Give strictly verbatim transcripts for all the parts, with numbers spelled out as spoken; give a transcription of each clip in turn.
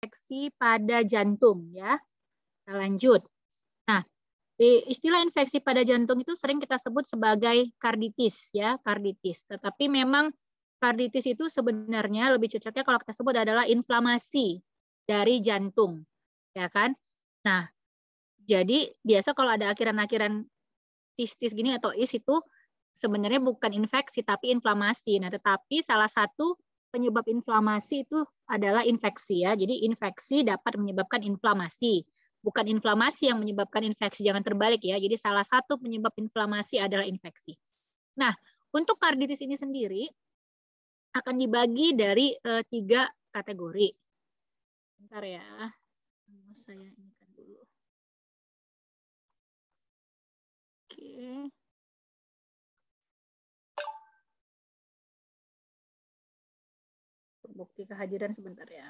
infeksi pada jantung ya. Kita lanjut. Nah, istilah infeksi pada jantung itu sering kita sebut sebagai karditis ya, karditis. Tetapi memang karditis itu sebenarnya lebih cocoknya kalau kita sebut adalah inflamasi dari jantung, ya kan? Nah, jadi biasa kalau ada akhiran-akhiran tis-tis gini atau is itu sebenarnya bukan infeksi tapi inflamasi. Nah, tetapi salah satu penyebab inflamasi itu adalah infeksi ya. Jadi infeksi dapat menyebabkan inflamasi. Bukan inflamasi yang menyebabkan infeksi, jangan terbalik ya. Jadi salah satu penyebab inflamasi adalah infeksi. Nah, untuk karditis ini sendiri akan dibagi dari uh, tiga kategori. Bentar ya, mau saya inikan dulu. Oke. Bukti kehadiran sebentar ya.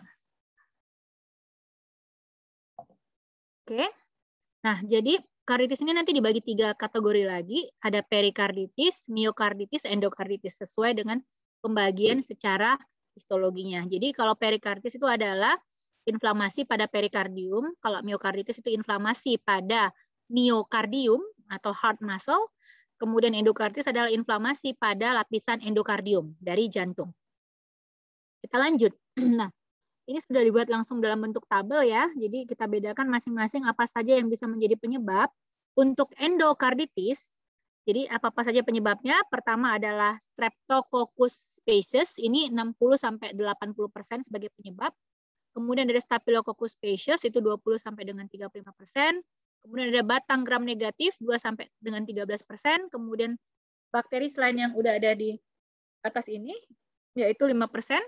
Oke, nah jadi karditis ini nanti dibagi tiga kategori lagi, ada perikarditis, miokarditis, endokarditis sesuai dengan pembagian secara histologinya. Jadi kalau perikarditis itu adalah inflamasi pada perikardium, kalau miokarditis itu inflamasi pada miokardium atau heart muscle, kemudian endokarditis adalah inflamasi pada lapisan endokardium dari jantung. Kita lanjut. Nah, ini sudah dibuat langsung dalam bentuk tabel ya. Jadi kita bedakan masing-masing apa saja yang bisa menjadi penyebab. Untuk endokarditis, jadi apa-apa saja penyebabnya? Pertama adalah Streptococcus species, ini enam puluh sampai delapan puluh persen sebagai penyebab. Kemudian ada Staphylococcus species itu dua puluh sampai dengan tiga puluh lima persen. Kemudian ada batang gram negatif dua sampai dengan tiga belas persen. Kemudian bakteri selain yang udah ada di atas ini yaitu lima persen.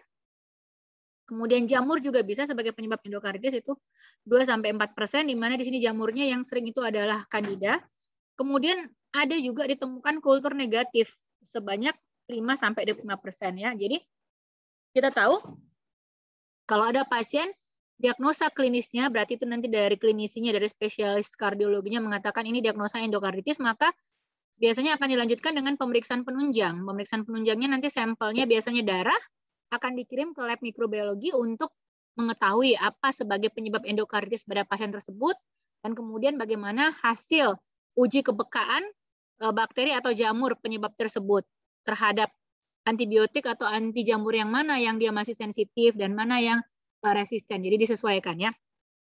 Kemudian jamur juga bisa sebagai penyebab endokarditis itu dua sampai empat persen, di mana di sini jamurnya yang sering itu adalah Candida. Kemudian ada juga ditemukan kultur negatif sebanyak lima sampai dua puluh lima persen ya. Jadi kita tahu kalau ada pasien diagnosa klinisnya berarti itu nanti dari klinisinya, dari spesialis kardiologinya mengatakan ini diagnosa endokarditis, maka biasanya akan dilanjutkan dengan pemeriksaan penunjang. Pemeriksaan penunjangnya nanti sampelnya biasanya darah akan dikirim ke lab mikrobiologi untuk mengetahui apa sebagai penyebab endokarditis pada pasien tersebut dan kemudian bagaimana hasil uji kepekaan bakteri atau jamur penyebab tersebut terhadap antibiotik atau anti jamur yang mana yang dia masih sensitif dan mana yang resisten. Jadi disesuaikan ya.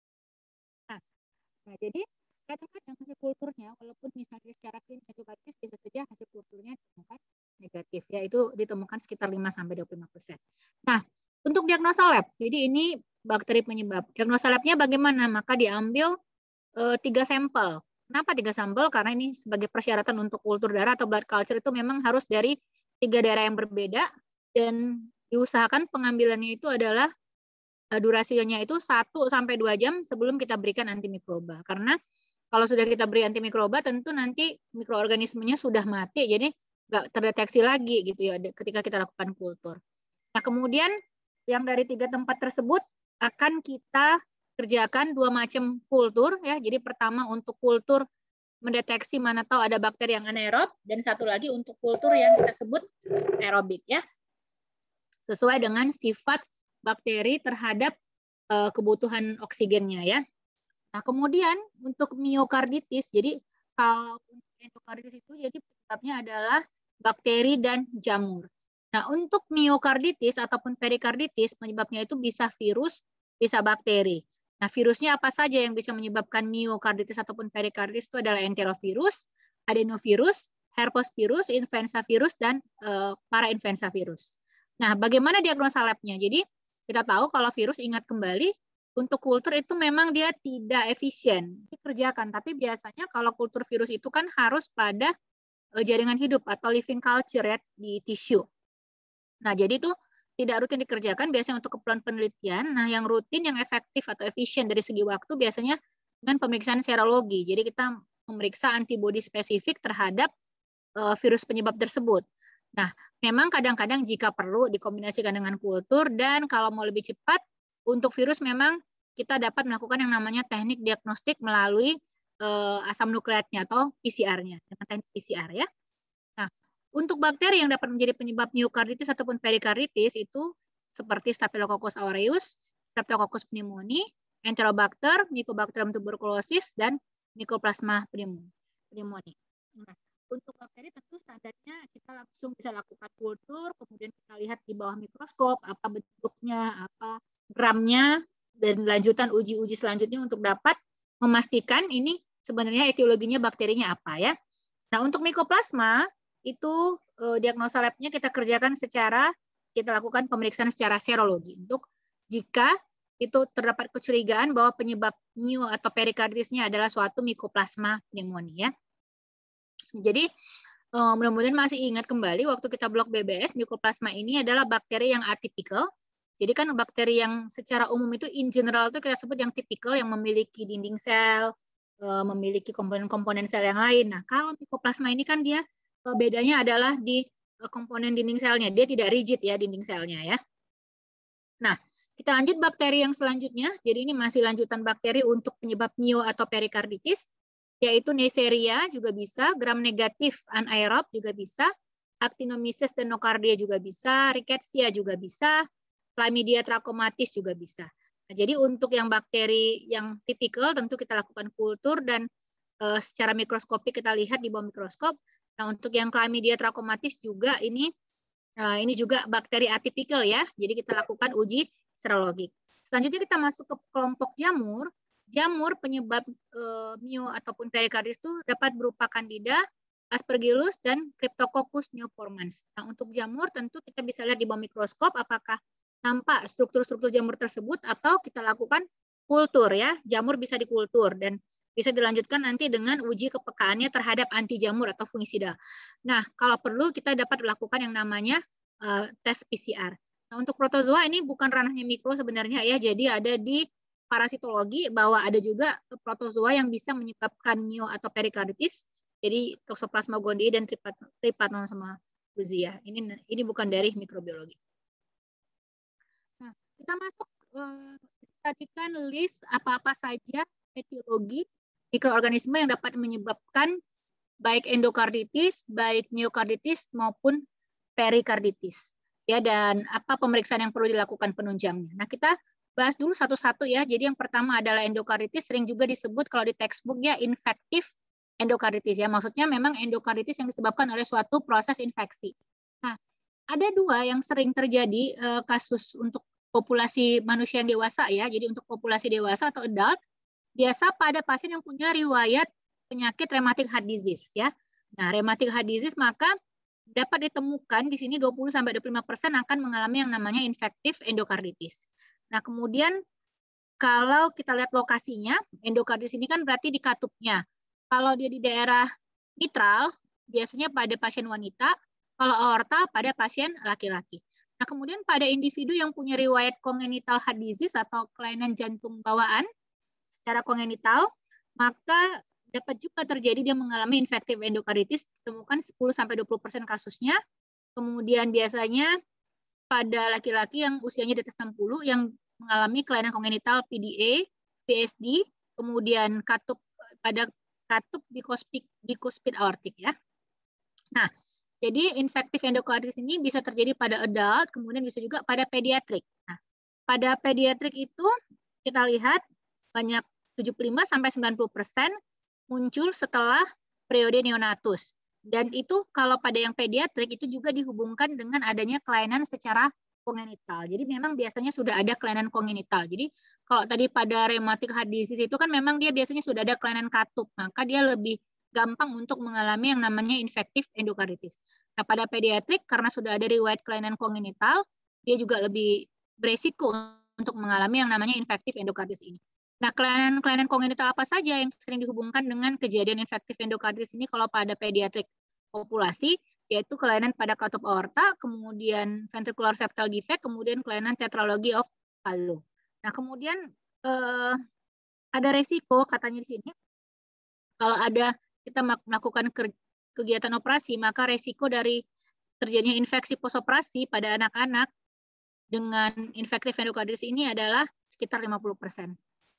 Nah, nah jadi kadang-kadang hasil kulturnya walaupun misalnya secara klinis endokarditis bisa saja hasil kulturnya ditemukan negatif ya, itu ditemukan sekitar lima sampai dua puluh lima persen. Nah, untuk diagnosa lab, jadi ini bakteri penyebab. Diagnosa labnya bagaimana? Maka diambil e, tiga sampel. Kenapa tiga sampel? Karena ini sebagai persyaratan untuk kultur darah atau blood culture itu memang harus dari tiga daerah yang berbeda dan diusahakan pengambilannya itu adalah e, durasinya itu satu sampai dua jam sebelum kita berikan antimikroba. Karena kalau sudah kita beri antimikroba tentu nanti mikroorganismenya sudah mati, jadi nggak terdeteksi lagi gitu ya ketika kita lakukan kultur. Nah kemudian yang dari tiga tempat tersebut akan kita kerjakan dua macam kultur ya. Jadi pertama untuk kultur mendeteksi mana tahu ada bakteri yang anaerob dan satu lagi untuk kultur yang kita sebut aerobik ya. Sesuai dengan sifat bakteri terhadap uh, kebutuhan oksigennya ya. Nah kemudian untuk miokarditis, jadi kalau endokarditis itu jadi penyebabnya adalah bakteri dan jamur. Nah, untuk miokarditis ataupun perikarditis, penyebabnya itu bisa virus, bisa bakteri. Nah, virusnya apa saja yang bisa menyebabkan miokarditis ataupun perikarditis itu adalah enterovirus, adenovirus, herpesvirus, influenza virus, dan e, parainfluenza virus. Nah, bagaimana diagnosa labnya? Jadi, kita tahu kalau virus, ingat kembali, untuk kultur itu memang dia tidak efisien dikerjakan. Tapi biasanya kalau kultur virus itu kan harus pada jaringan hidup atau living culture ya, di tisu. Nah, jadi itu tidak rutin dikerjakan biasanya untuk keperluan penelitian. Nah, yang rutin, yang efektif atau efisien dari segi waktu biasanya dengan pemeriksaan serologi. Jadi kita memeriksa antibodi spesifik terhadap uh, virus penyebab tersebut. Nah, memang kadang-kadang jika perlu dikombinasikan dengan kultur dan kalau mau lebih cepat untuk virus memang kita dapat melakukan yang namanya teknik diagnostik melalui asam nukleatnya atau P C R-nya dengan teknik P C R ya. Nah, untuk bakteri yang dapat menjadi penyebab miokarditis ataupun perikarditis itu seperti Staphylococcus aureus, Streptococcus pneumoniae, Enterobacter, Mycobacterium tuberculosis, dan Mycoplasma pneumoniae. Nah, untuk bakteri tentu standarnya kita langsung bisa lakukan kultur, kemudian kita lihat di bawah mikroskop apa bentuknya, apa gramnya, dan lanjutan uji-uji selanjutnya untuk dapat memastikan ini sebenarnya etiologinya bakterinya apa ya. Nah, untuk Mycoplasma itu eh, diagnosa labnya kita kerjakan secara kita lakukan pemeriksaan secara serologi untuk jika itu terdapat kecurigaan bahwa penyebab myo atau perikarditisnya adalah suatu Mycoplasma pneumoniae ya. Jadi uh, mudah-mudahan masih ingat kembali waktu kita blok B B S, Mycoplasma ini adalah bakteri yang atypical. Jadi kan bakteri yang secara umum itu in general itu kita sebut yang typical, yang memiliki dinding sel, uh, memiliki komponen-komponen sel yang lain. Nah, kalau Mycoplasma ini kan dia uh, bedanya adalah di uh, komponen dinding selnya. Dia tidak rigid ya dinding selnya ya. Nah, kita lanjut bakteri yang selanjutnya. Jadi ini masih lanjutan bakteri untuk penyebab myo atau perikarditis, yaitu Neisseria juga bisa, gram negatif anaerob juga bisa, Actinomyces dan Nocardia juga bisa, Rickettsia juga bisa, Chlamydia trachomatis juga bisa. Nah, jadi untuk yang bakteri yang tipikal tentu kita lakukan kultur dan e, secara mikroskopik kita lihat di bawah mikroskop. Nah, untuk yang Chlamydia trachomatis juga ini e, ini juga bakteri atipikal ya. Jadi kita lakukan uji serologik. Selanjutnya kita masuk ke kelompok jamur. Jamur penyebab e, myo ataupun perikarditis itu dapat berupa Candida, Aspergillus, dan Cryptococcus neoformans. Nah, untuk jamur tentu kita bisa lihat di bawah mikroskop apakah nampak struktur-struktur jamur tersebut atau kita lakukan kultur ya. Jamur bisa dikultur dan bisa dilanjutkan nanti dengan uji kepekaannya terhadap anti jamur atau fungisida. Nah, kalau perlu kita dapat melakukan yang namanya uh, tes P C R. Nah, untuk protozoa ini bukan ranahnya mikro sebenarnya ya. Jadi ada di parasitologi bahwa ada juga protozoa yang bisa menyebabkan myo atau perikarditis. Jadi Toxoplasma gondii dan Trypanosoma bluzia. Ini ini bukan dari mikrobiologi. Nah, kita masuk eh, tadi kan list apa-apa saja etiologi mikroorganisme yang dapat menyebabkan baik endokarditis, baik myokarditis maupun perikarditis. Ya, dan apa pemeriksaan yang perlu dilakukan penunjangnya. Nah, kita bahas dulu satu-satu ya. Jadi yang pertama adalah endokarditis, sering juga disebut kalau di textbook ya infektif endokarditis ya. Maksudnya memang endokarditis yang disebabkan oleh suatu proses infeksi. Nah, ada dua yang sering terjadi eh, kasus untuk populasi manusia yang dewasa ya. Jadi untuk populasi dewasa atau adult, biasa pada pasien yang punya riwayat penyakit rheumatic heart disease ya. Nah, rheumatic heart disease maka dapat ditemukan di sini dua puluh sampai dua puluh lima persen akan mengalami yang namanya infektif endokarditis. Nah, kemudian kalau kita lihat lokasinya, endokarditis ini kan berarti di katupnya. Kalau dia di daerah mitral, biasanya pada pasien wanita, kalau aorta pada pasien laki-laki. Nah, kemudian pada individu yang punya riwayat congenital heart disease atau kelainan jantung bawaan secara kongenital, maka dapat juga terjadi dia mengalami infektif endokarditis, ditemukan sepuluh sampai dua puluh persen kasusnya. Kemudian biasanya pada laki-laki yang usianya di atas enam puluh yang mengalami kelainan kongenital P D A, P S D, kemudian katup pada katup bikuspid, bikuspid aortik ya. Nah, jadi infektif endokarditis ini bisa terjadi pada adult, kemudian bisa juga pada pediatrik. Nah, pada pediatrik itu kita lihat banyak tujuh puluh lima sampai sembilan puluh persen muncul setelah periode neonatus. Dan itu kalau pada yang pediatrik itu juga dihubungkan dengan adanya kelainan secara kongenital. Jadi memang biasanya sudah ada kelainan kongenital. Jadi kalau tadi pada rheumatic heart disease itu kan memang dia biasanya sudah ada kelainan katup, maka dia lebih gampang untuk mengalami yang namanya infektif endokarditis. Nah, pada pediatrik karena sudah ada riwayat kelainan kongenital, dia juga lebih beresiko untuk mengalami yang namanya infektif endokarditis ini. Nah, kelainan-kelainan kongenital apa saja yang sering dihubungkan dengan kejadian infektif endokarditis ini kalau pada pediatrik populasi, yaitu kelainan pada katup aorta, kemudian ventricular septal defect, kemudian kelainan tetralogy of Fallot. Nah, kemudian eh, ada resiko katanya di sini, kalau ada kita melakukan kegiatan operasi, maka resiko dari terjadinya infeksi postoperasi pada anak-anak dengan infektif endokarditis ini adalah sekitar lima puluh persen.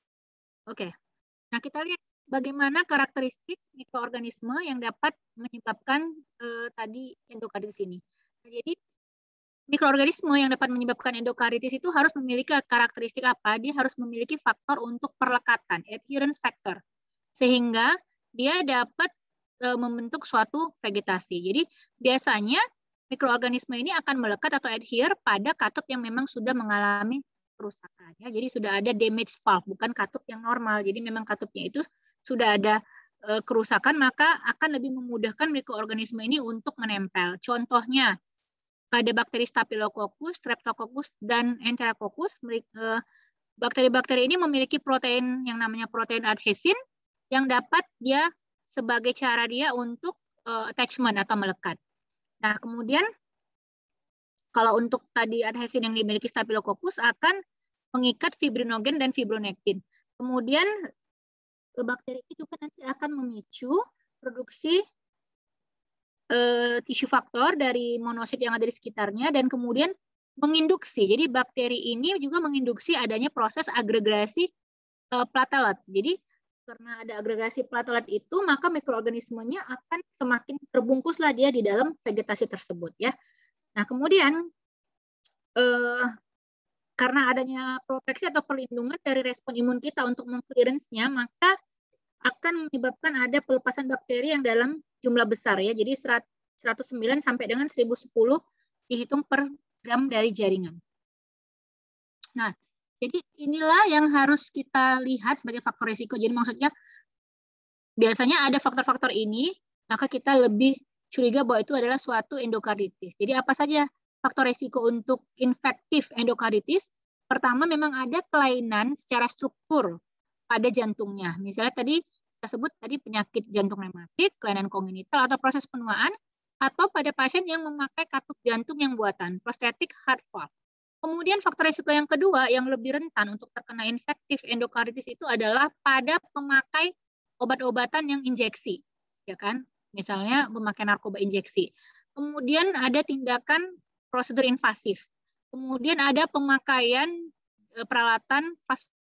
Oke, nah kita lihat bagaimana karakteristik mikroorganisme yang dapat menyebabkan eh, tadi endokarditis ini. Nah, jadi mikroorganisme yang dapat menyebabkan endokaritis itu harus memiliki karakteristik apa? Dia harus memiliki faktor untuk perlekatan, adherence factor, sehingga dia dapat e, membentuk suatu vegetasi. Jadi biasanya mikroorganisme ini akan melekat atau adhere pada katup yang memang sudah mengalami kerusakan. Ya. Jadi sudah ada damage pulp, bukan katup yang normal. Jadi memang katupnya itu sudah ada e, kerusakan, maka akan lebih memudahkan mikroorganisme ini untuk menempel. Contohnya, pada bakteri Staphylococcus, Streptococcus, dan Enterococcus, bakteri-bakteri ini memiliki protein yang namanya protein adhesin yang dapat dia sebagai cara dia untuk uh, attachment atau melekat. Nah, kemudian kalau untuk tadi adhesin yang dimiliki Staphylococcus akan mengikat fibrinogen dan fibronektin. Kemudian bakteri itu juga nanti akan memicu produksi tisu faktor dari monosit yang ada di sekitarnya dan kemudian menginduksi. Jadi bakteri ini juga menginduksi adanya proses agregasi uh, platelet. Jadi karena ada agregasi platelet itu, maka mikroorganismenya akan semakin terbungkuslah dia di dalam vegetasi tersebut ya. Nah kemudian uh, karena adanya proteksi atau perlindungan dari respon imun kita untuk mengclearance-nya, maka akan menyebabkan ada pelepasan bakteri yang dalam jumlah besar ya. Jadi seratus sembilan sampai dengan seribu sepuluh dihitung per gram dari jaringan. Nah, jadi inilah yang harus kita lihat sebagai faktor risiko. Jadi maksudnya biasanya ada faktor-faktor ini, maka kita lebih curiga bahwa itu adalah suatu endokarditis. Jadi apa saja faktor risiko untuk infektif endokarditis? Pertama, memang ada kelainan secara struktur pada jantungnya. Misalnya tadi kita sebut tadi penyakit jantung rematik, kelainan kongenital atau proses penuaan, atau pada pasien yang memakai katup jantung yang buatan, prosthetic heart valve. Kemudian faktor risiko yang kedua yang lebih rentan untuk terkena infektif endokarditis itu adalah pada pemakai obat-obatan yang injeksi, ya kan? Misalnya memakai narkoba injeksi. Kemudian ada tindakan prosedur invasif. Kemudian ada pemakaian peralatan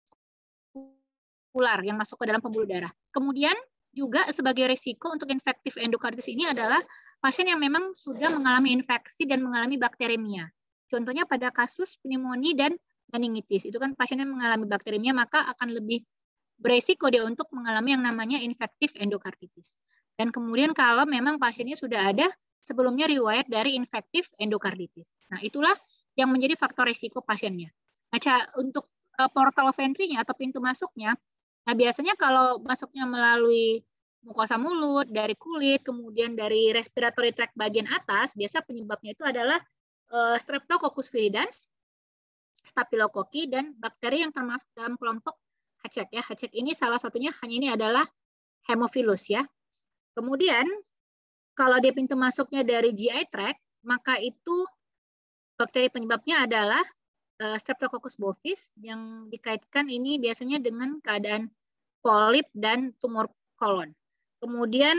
vaskular yang masuk ke dalam pembuluh darah. Kemudian juga sebagai risiko untuk infektif endokarditis ini adalah pasien yang memang sudah mengalami infeksi dan mengalami bakteremia. Contohnya pada kasus pneumonia dan meningitis. Itu kan pasien yang mengalami bakteremia, maka akan lebih beresiko dia untuk mengalami yang namanya infektif endokarditis. Dan kemudian kalau memang pasiennya sudah ada sebelumnya riwayat dari infektif endokarditis. Nah, itulah yang menjadi faktor risiko pasiennya. Nah, untuk portal of entry-nya atau pintu masuknya, nah biasanya kalau masuknya melalui mukosa mulut, dari kulit, kemudian dari respiratory tract bagian atas, biasa penyebabnya itu adalah uh, Streptococcus viridans, Staphylococcus, dan bakteri yang termasuk dalam kelompok H. ya. H. ini salah satunya hanya ini adalah Haemophilus ya. Kemudian kalau dia pintu masuknya dari G I tract, maka itu bakteri penyebabnya adalah uh, Streptococcus bovis yang dikaitkan ini biasanya dengan keadaan polip dan tumor kolon. Kemudian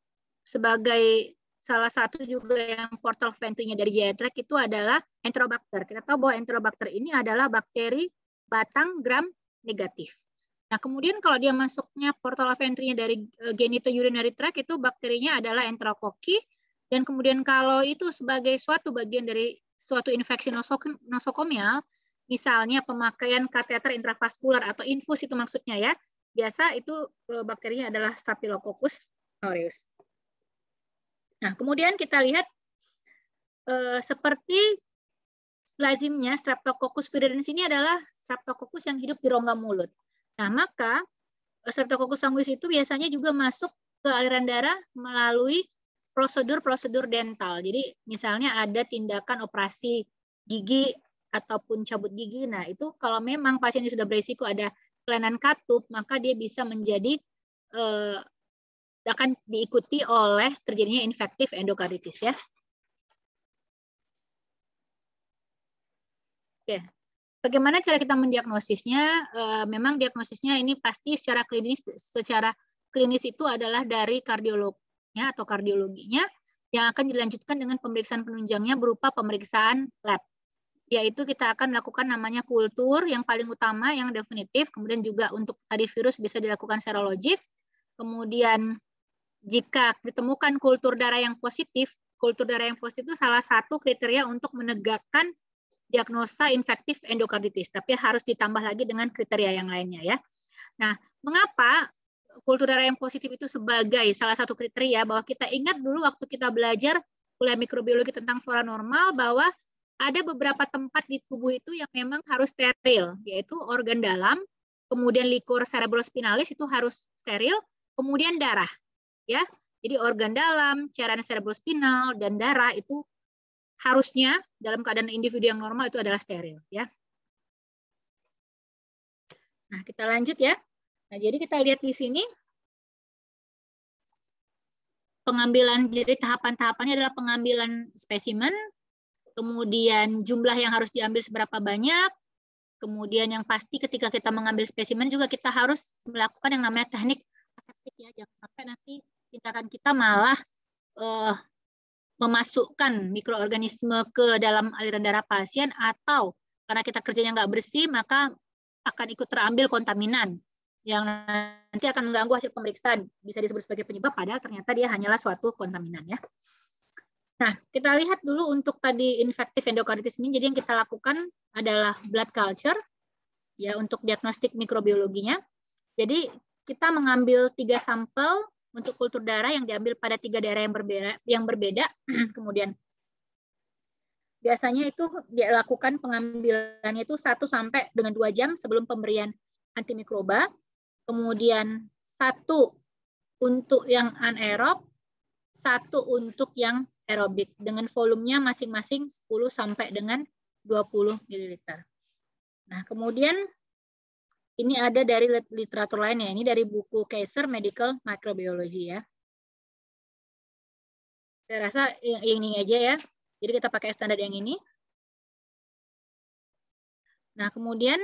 sebagai salah satu juga yang portal of entry-nya dari G I tract itu adalah Enterobacter. Kita tahu bahwa Enterobacter ini adalah bakteri batang gram negatif. Nah, kemudian kalau dia masuknya portal of entry-nya dari genitourinary tract itu bakterinya adalah Enterococci, dan kemudian kalau itu sebagai suatu bagian dari suatu infeksi nosokomial, misalnya pemakaian kateter intravaskular atau infus itu maksudnya ya, biasa itu bakterinya adalah Staphylococcus aureus. Nah, kemudian kita lihat eh, seperti lazimnya Streptococcus viridans ini adalah Streptococcus yang hidup di rongga mulut. Nah, maka Streptococcus sanguis itu biasanya juga masuk ke aliran darah melalui prosedur-prosedur dental. Jadi misalnya ada tindakan operasi gigi ataupun cabut gigi. Nah, itu kalau memang pasiennya sudah berisiko ada kelainan katup, maka dia bisa menjadi eh, akan diikuti oleh terjadinya infektif endokarditis ya. Oke. Bagaimana cara kita mendiagnosisnya? E, memang diagnosisnya ini pasti secara klinis, secara klinis itu adalah dari kardiolognya atau kardiologinya yang akan dilanjutkan dengan pemeriksaan penunjangnya berupa pemeriksaan lab. Yaitu kita akan melakukan namanya kultur yang paling utama, yang definitif. Kemudian juga untuk tadi virus bisa dilakukan serologik. Kemudian jika ditemukan kultur darah yang positif, kultur darah yang positif itu salah satu kriteria untuk menegakkan diagnosa infektif endokarditis, tapi harus ditambah lagi dengan kriteria yang lainnya ya. Nah, mengapa kultur darah yang positif itu sebagai salah satu kriteria? Bahwa kita ingat dulu waktu kita belajar kuliah mikrobiologi tentang flora normal bahwa ada beberapa tempat di tubuh itu yang memang harus steril, yaitu organ dalam, kemudian likur cerebrospinalis itu harus steril, kemudian darah, ya. Jadi organ dalam, cairan cerebrospinal dan darah itu harusnya dalam keadaan individu yang normal itu adalah steril, ya. Nah, kita lanjut ya. Nah, jadi kita lihat di sini pengambilan, jadi tahapan-tahapannya adalah pengambilan spesimen, kemudian jumlah yang harus diambil seberapa banyak, kemudian yang pasti ketika kita mengambil spesimen juga kita harus melakukan yang namanya teknik aseptik ya, jangan sampai nanti tindakan kita malah uh, memasukkan mikroorganisme ke dalam aliran darah pasien, atau karena kita kerjanya nggak bersih maka akan ikut terambil kontaminan yang nanti akan mengganggu hasil pemeriksaan, bisa disebut sebagai penyebab padahal ternyata dia hanyalah suatu kontaminan ya. Nah, kita lihat dulu untuk tadi infektif endokarditis ini, jadi yang kita lakukan adalah blood culture ya untuk diagnostik mikrobiologinya. Jadi kita mengambil tiga sampel untuk kultur darah yang diambil pada tiga daerah yang berbeda, yang berbeda. Kemudian biasanya itu dilakukan pengambilannya itu satu sampai dengan dua jam sebelum pemberian antimikroba. Kemudian satu untuk yang anaerob, satu untuk yang aerobik dengan volumenya masing-masing sepuluh sampai dengan dua puluh mililiter. Nah, kemudian ini ada dari literatur lain ya, ini dari buku Kaiser Medical Microbiology ya. Saya rasa yang ini aja ya. Jadi kita pakai standar yang ini. Nah, kemudian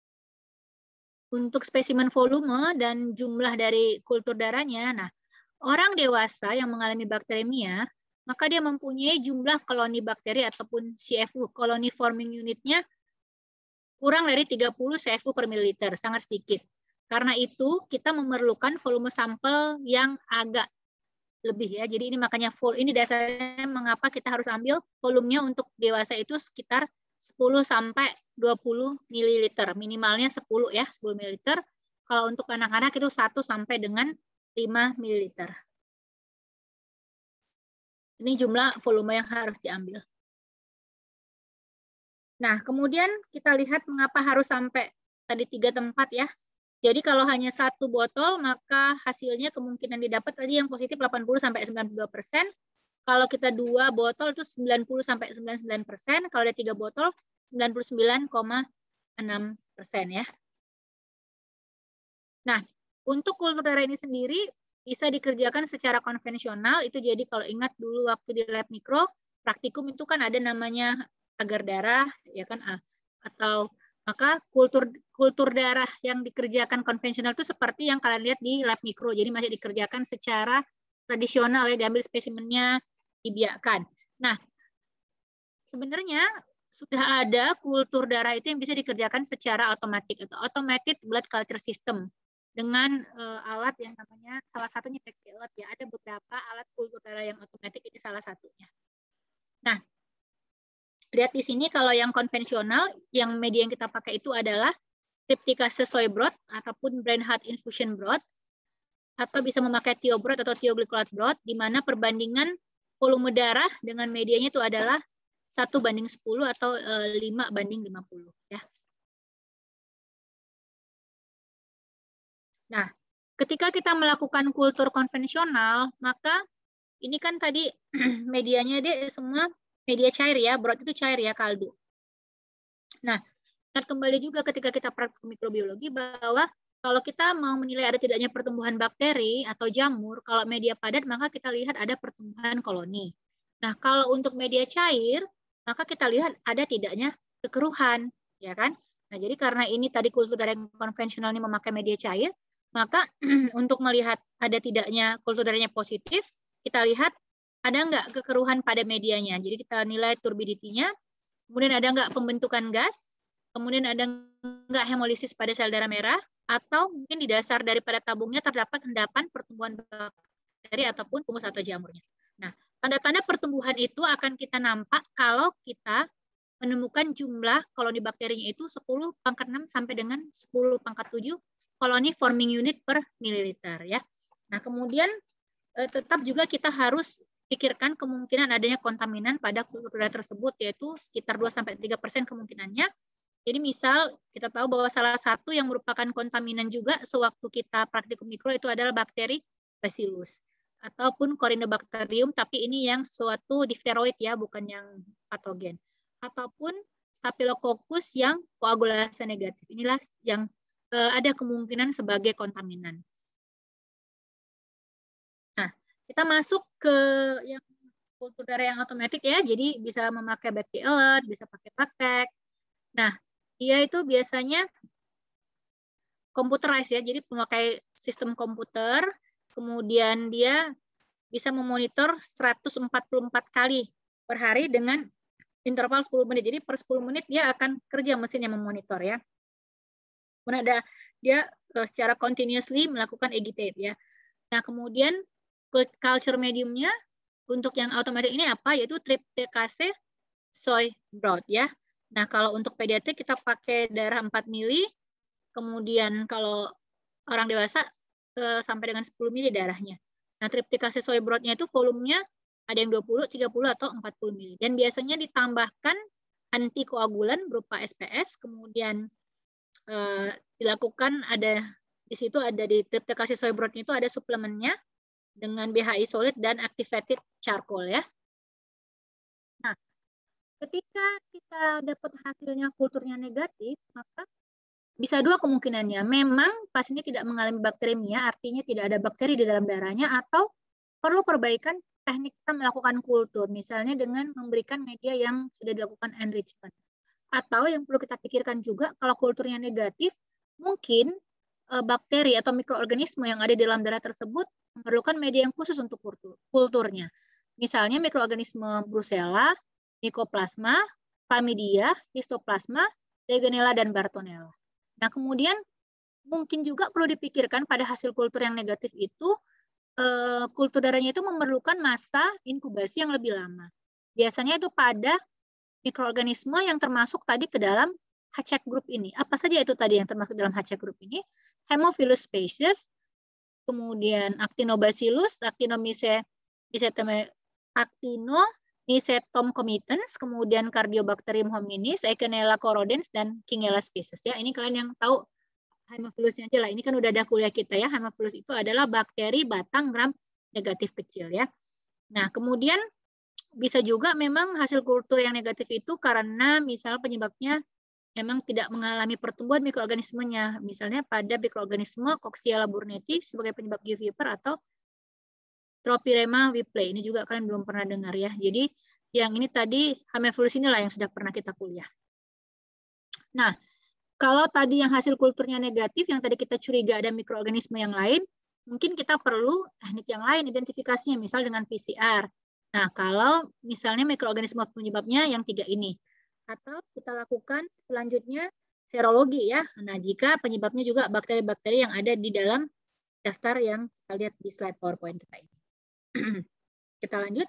untuk spesimen volume dan jumlah dari kultur darahnya, nah, orang dewasa yang mengalami bakteremia, maka dia mempunyai jumlah koloni bakteri ataupun C F U, koloni forming unitnya kurang dari tiga puluh C F U per mililiter, sangat sedikit. Karena itu kita memerlukan volume sampel yang agak lebih ya. Jadi ini makanya full, ini dasarnya mengapa kita harus ambil volumenya untuk dewasa itu sekitar sepuluh sampai dua puluh mililiter, minimalnya sepuluh ya, sepuluh mililiter. Kalau untuk anak-anak itu satu sampai dengan lima mililiter. Ini jumlah volume yang harus diambil. Nah, kemudian kita lihat mengapa harus sampai tadi tiga tempat ya. Jadi kalau hanya satu botol, maka hasilnya kemungkinan didapat tadi yang positif delapan puluh sampai sembilan puluh dua persen. Kalau kita dua botol itu sembilan puluh sampai sembilan puluh sembilan persen. Kalau ada tiga botol, sembilan puluh sembilan koma enam persen ya. Nah, untuk kultur darah ini sendiri bisa dikerjakan secara konvensional. Itu jadi kalau ingat dulu waktu di lab mikro, praktikum itu kan ada namanya agar darah, ya kan, atau maka kultur kultur darah yang dikerjakan konvensional itu seperti yang kalian lihat di lab mikro. Jadi masih dikerjakan secara tradisional ya, diambil spesimennya, dibiakkan. Nah, sebenarnya sudah ada kultur darah itu yang bisa dikerjakan secara otomatis atau automated blood culture system dengan uh, alat yang namanya salah satunya Pacpilot ya. Ada beberapa alat kultur darah yang otomatis, ini salah satunya. Nah, lihat di sini kalau yang konvensional, yang media yang kita pakai itu adalah Crypticase soy broth ataupun Bernhardt infusion broth, atau bisa memakai Thio broth atau thioglycolate broth, di mana perbandingan volume darah dengan medianya itu adalah satu banding sepuluh atau lima banding lima puluh ya. Nah, ketika kita melakukan kultur konvensional, maka ini kan tadi medianya dia semua media cair ya, broth itu cair ya, kaldu. Nah, ingat kembali juga ketika kita praktik mikrobiologi bahwa kalau kita mau menilai ada tidaknya pertumbuhan bakteri atau jamur, kalau media padat maka kita lihat ada pertumbuhan koloni. Nah, kalau untuk media cair, maka kita lihat ada tidaknya kekeruhan, ya kan? Nah, jadi karena ini tadi kultur darah yang konvensional ini memakai media cair, maka untuk melihat ada tidaknya kultur darahnya positif, kita lihat ada nggak kekeruhan pada medianya. Jadi kita nilai turbidity-nya, kemudian ada nggak pembentukan gas, kemudian ada nggak hemolisis pada sel darah merah, atau mungkin di dasar daripada tabungnya terdapat endapan pertumbuhan bakteri ataupun fungus atau jamurnya. Nah, tanda-tanda pertumbuhan itu akan kita nampak kalau kita menemukan jumlah koloni bakterinya itu sepuluh pangkat enam sampai dengan sepuluh pangkat tujuh koloni forming unit per mililiter ya. Nah, kemudian eh, tetap juga kita harus pikirkan kemungkinan adanya kontaminan pada kultur tersebut, yaitu sekitar dua sampai tiga persen kemungkinannya. Jadi misal kita tahu bahwa salah satu yang merupakan kontaminan juga sewaktu kita praktikum mikro itu adalah bakteri Bacillus ataupun Corynebacterium, tapi ini yang suatu difteroid ya, bukan yang patogen. Ataupun Staphylococcus yang koagulasi negatif. Inilah yang eh, ada kemungkinan sebagai kontaminan. Nah, kita masuk ke yang kultur darah yang otomatis ya, jadi bisa memakai bacti-alert, bisa pakai praktek. Nah, dia itu biasanya computerized ya, jadi memakai sistem komputer, kemudian dia bisa memonitor seratus empat puluh empat kali per hari dengan interval sepuluh menit. Jadi per sepuluh menit dia akan kerja mesin yang memonitor ya. Kemudian ada dia secara continuously melakukan agitate ya. Nah, kemudian culture mediumnya untuk yang otomatis ini apa? Yaitu tryptase soy broth ya. Nah, kalau untuk pediatrik kita pakai darah empat mili, kemudian kalau orang dewasa sampai dengan sepuluh mili darahnya. Nah, tryptase soy broth-nya itu volumenya ada yang dua puluh, tiga puluh, atau empat puluh mili. Dan biasanya ditambahkan antikoagulan berupa S P S, kemudian eh, dilakukan ada di situ ada di tryptase soy broth itu ada suplemennya dengan B H I solid dan activated charcoal ya. Nah, ketika kita dapat hasilnya kulturnya negatif, maka bisa dua kemungkinannya. Memang pasiennya tidak mengalami bakteremia, artinya tidak ada bakteri di dalam darahnya, atau perlu perbaikan teknik kita melakukan kultur, misalnya dengan memberikan media yang sudah dilakukan enrichment. Atau yang perlu kita pikirkan juga, kalau kulturnya negatif, mungkin e, bakteri atau mikroorganisme yang ada di dalam darah tersebut memerlukan media yang khusus untuk kultur, kulturnya. Misalnya mikroorganisme Brucella, Mycoplasma, Chlamydia, Histoplasma, Legionella, dan Bartonella. Nah, kemudian mungkin juga perlu dipikirkan pada hasil kultur yang negatif itu, kultur darahnya itu memerlukan masa inkubasi yang lebih lama. Biasanya itu pada mikroorganisme yang termasuk tadi ke dalam H. group ini. Apa saja itu tadi yang termasuk dalam H. group ini? Haemophilus species, kemudian Actinobacillus, Actinomycetum comitans, kemudian Cardiobacterium hominis, Eikenella corrodens, dan Kingella species. Ya, ini kalian yang tahu Haemophilusnya aja lah. Ini kan udah ada kuliah kita ya. Haemophilus itu adalah bakteri batang gram negatif kecil ya. Nah, kemudian bisa juga memang hasil kultur yang negatif itu karena misal penyebabnya memang tidak mengalami pertumbuhan mikroorganismenya. Misalnya pada mikroorganisme Coxiella burnetii sebagai penyebab gill fever atau Tropirema whipplei. Ini juga kalian belum pernah dengar ya. Jadi yang ini tadi Haemophilus inilah yang sudah pernah kita kuliah. Nah, kalau tadi yang hasil kulturnya negatif, yang tadi kita curiga ada mikroorganisme yang lain, mungkin kita perlu teknik yang lain identifikasinya, misal dengan P C R. Nah, kalau misalnya mikroorganisme penyebabnya yang tiga ini. Atau kita lakukan selanjutnya serologi ya. Nah, jika penyebabnya juga bakteri-bakteri yang ada di dalam daftar yang kita lihat di slide PowerPoint kita ini. Kita lanjut.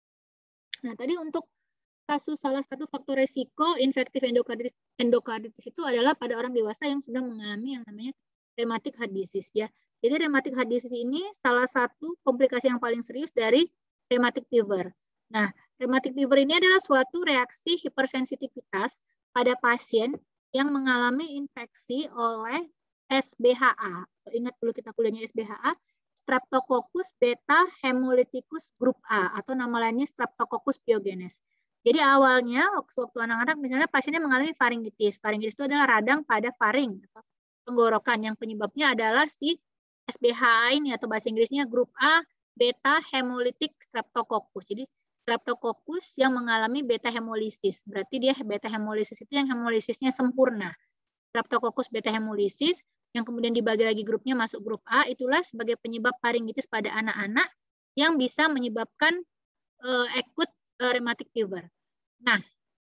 Nah, tadi untuk kasus salah satu faktor resiko infektif endokarditis, endokarditis itu adalah pada orang dewasa yang sudah mengalami yang namanya rheumatic heart disease ya. Jadi rheumatic heart disease ini salah satu komplikasi yang paling serius dari rheumatic fever. Nah, rheumatic fever ini adalah suatu reaksi hipersensitivitas pada pasien yang mengalami infeksi oleh S B H A. Ingat dulu kita kuliahnya S B H A, Streptococcus beta hemolyticus grup A, atau nama lainnya Streptococcus pyogenes. Jadi awalnya waktu anak-anak misalnya pasiennya mengalami faringitis. Faringitis itu adalah radang pada faring atau tenggorokan yang penyebabnya adalah si S B H A ini atau bahasa Inggrisnya grup A beta hemolytic streptococcus. Jadi streptococcus yang mengalami beta hemolisis. Berarti dia beta hemolisis itu yang hemolisisnya sempurna. Streptococcus beta hemolisis yang kemudian dibagi lagi grupnya masuk grup A, itulah sebagai penyebab faringitis pada anak-anak yang bisa menyebabkan uh, acute uh, rheumatic fever. Nah,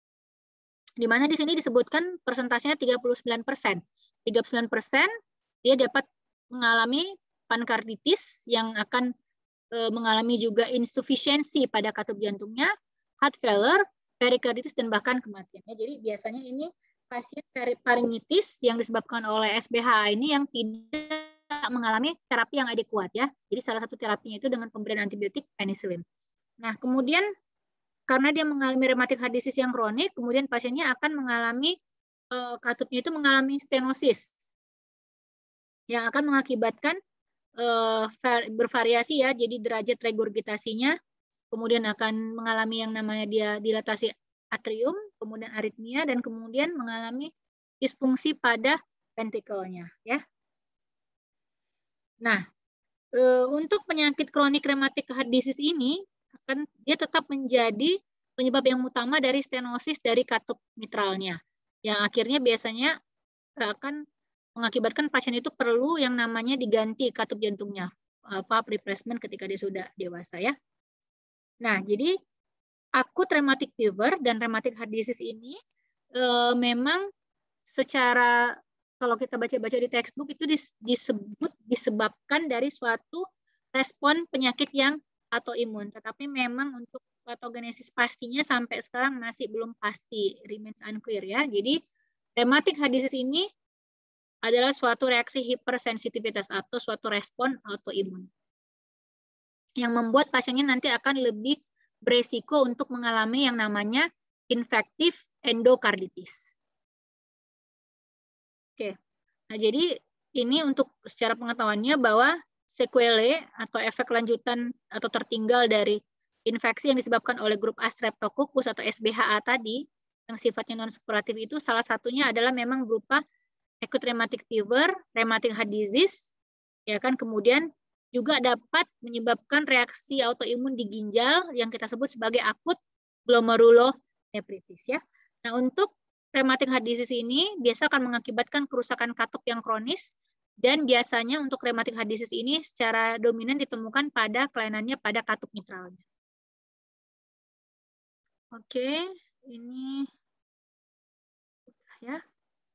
di mana di sini disebutkan persentasenya tiga puluh sembilan persen. tiga puluh sembilan persen dia dapat mengalami pankarditis yang akan mengalami juga insufisiensi pada katup jantungnya, heart failure, perikarditis, dan bahkan kematian. Jadi biasanya ini pasien faringitis yang disebabkan oleh S B H A ini yang tidak mengalami terapi yang adekuat ya. Jadi salah satu terapinya itu dengan pemberian antibiotik penisilin. Nah, kemudian karena dia mengalami rheumatic heart disease yang kronik, kemudian pasiennya akan mengalami uh, katupnya itu mengalami stenosis yang akan mengakibatkan uh, bervariasi ya, jadi derajat regurgitasinya, kemudian akan mengalami yang namanya dia dilatasi atrium, kemudian aritmia, dan kemudian mengalami disfungsi pada ventrikelnya ya. Nah, uh, untuk penyakit kronik rheumatic heart disease ini akan dia tetap menjadi penyebab yang utama dari stenosis dari katup mitralnya, yang akhirnya biasanya akan mengakibatkan pasien itu perlu yang namanya diganti katup jantungnya, valve replacement ketika dia sudah dewasa ya. Nah, jadi acute rheumatic fever dan rheumatic heart disease ini e, memang secara kalau kita baca-baca di textbook itu disebut disebabkan dari suatu respon penyakit yang autoimun, tetapi memang untuk patogenesis pastinya sampai sekarang masih belum pasti, remains unclear ya. Jadi rheumatic heart disease ini adalah suatu reaksi hipersensitivitas atau suatu respon autoimun yang membuat pasiennya nanti akan lebih beresiko untuk mengalami yang namanya infektif endokarditis. Oke, nah jadi ini untuk secara pengetahuannya bahwa sequelae atau efek lanjutan atau tertinggal dari infeksi yang disebabkan oleh grup A Streptococcus atau S B H A tadi yang sifatnya non-supuratif itu salah satunya adalah memang berupa acute rheumatic fever, rheumatic heart disease, ya kan, kemudian juga dapat menyebabkan reaksi autoimun di ginjal yang kita sebut sebagai akut glomerulonefritis ya. Nah, untuk rheumatic heart disease ini biasa akan mengakibatkan kerusakan katup yang kronis dan biasanya untuk rheumatic heart disease ini secara dominan ditemukan pada kelainannya pada katup mitralnya. Oke, ini ya.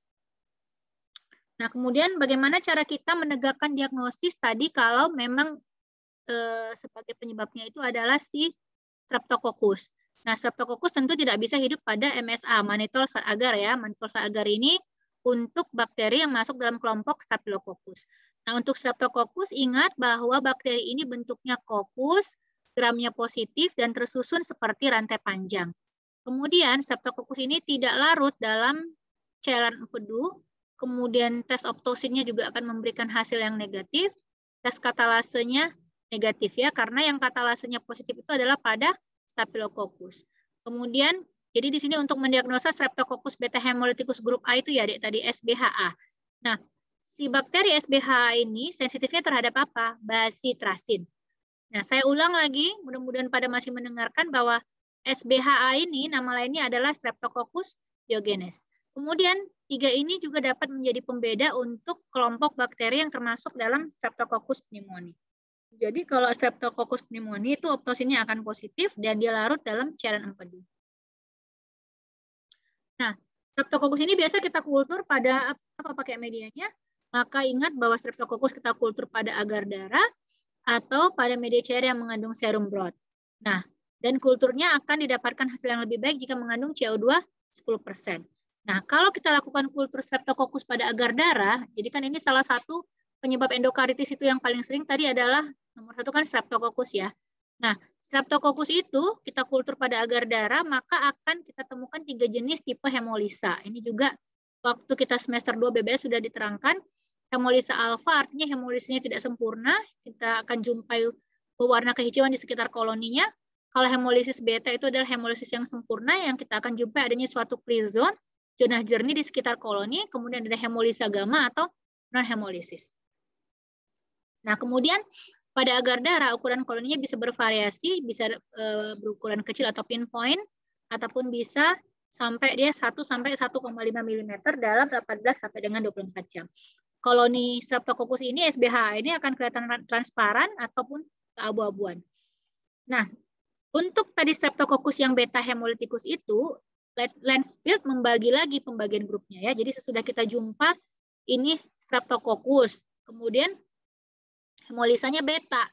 Nah, kemudian bagaimana cara kita menegakkan diagnosis tadi kalau memang eh, sebagai penyebabnya itu adalah si Streptococcus. Nah, Streptococcus tentu tidak bisa hidup pada M S A, Manitolus agar ya. Manitolus agar ini untuk bakteri yang masuk dalam kelompok Staphylococcus. Nah, untuk Streptococcus ingat bahwa bakteri ini bentuknya kokus, gramnya positif, dan tersusun seperti rantai panjang. Kemudian Streptococcus ini tidak larut dalam cairan empedu. Kemudian tes optosinnya juga akan memberikan hasil yang negatif. Tes katalasenya negatif ya, karena yang katalasenya positif itu adalah pada Staphylococcus. Kemudian, jadi di sini untuk mendiagnosa Streptococcus beta hemolyticus grup A itu ya, adik, tadi S B H A. Nah, si bakteri S B H A ini sensitifnya terhadap apa? Bacitracin. Nah, saya ulang lagi, mudah-mudahan pada masih mendengarkan bahwa S B H A ini nama lainnya adalah Streptococcus pyogenes. Kemudian, tiga ini juga dapat menjadi pembeda untuk kelompok bakteri yang termasuk dalam Streptococcus pneumoniae. Jadi kalau Streptococcus pneumoniae itu optosinnya akan positif dan dia larut dalam cairan empedu. Nah, Streptococcus ini biasa kita kultur pada apa pakai medianya? Maka ingat bahwa Streptococcus kita kultur pada agar darah atau pada media cair yang mengandung serum broth. Nah, dan kulturnya akan didapatkan hasil yang lebih baik jika mengandung C O dua sepuluh persen. Nah, kalau kita lakukan kultur Streptococcus pada agar darah, jadi kan ini salah satu penyebab endokarditis itu yang paling sering tadi adalah nomor satu kan Streptococcus ya. Nah, Streptococcus itu kita kultur pada agar darah, maka akan kita temukan tiga jenis tipe hemolisa. Ini juga waktu kita semester dua B B S sudah diterangkan. Hemolisa alfa artinya hemolisanya tidak sempurna. Kita akan jumpai warna kehijauan di sekitar koloninya. Kalau hemolisis beta itu adalah hemolisis yang sempurna yang kita akan jumpai adanya suatu clear zone, zona jernih di sekitar koloni, kemudian ada hemolisa gamma atau non-hemolisis. Nah, kemudian pada agar darah ukuran koloninya bisa bervariasi, bisa e, berukuran kecil atau pinpoint, ataupun bisa sampai dia satu sampai satu koma lima milimeter dalam delapan belas sampai dengan dua puluh empat jam. Koloni Streptococcus ini S B H A ini akan kelihatan transparan ataupun keabu-abuan. Nah, untuk tadi Streptococcus yang beta hemolyticus itu Lancefield membagi lagi pembagian grupnya ya. Jadi sesudah kita jumpa ini Streptococcus, kemudian hemolisanya beta.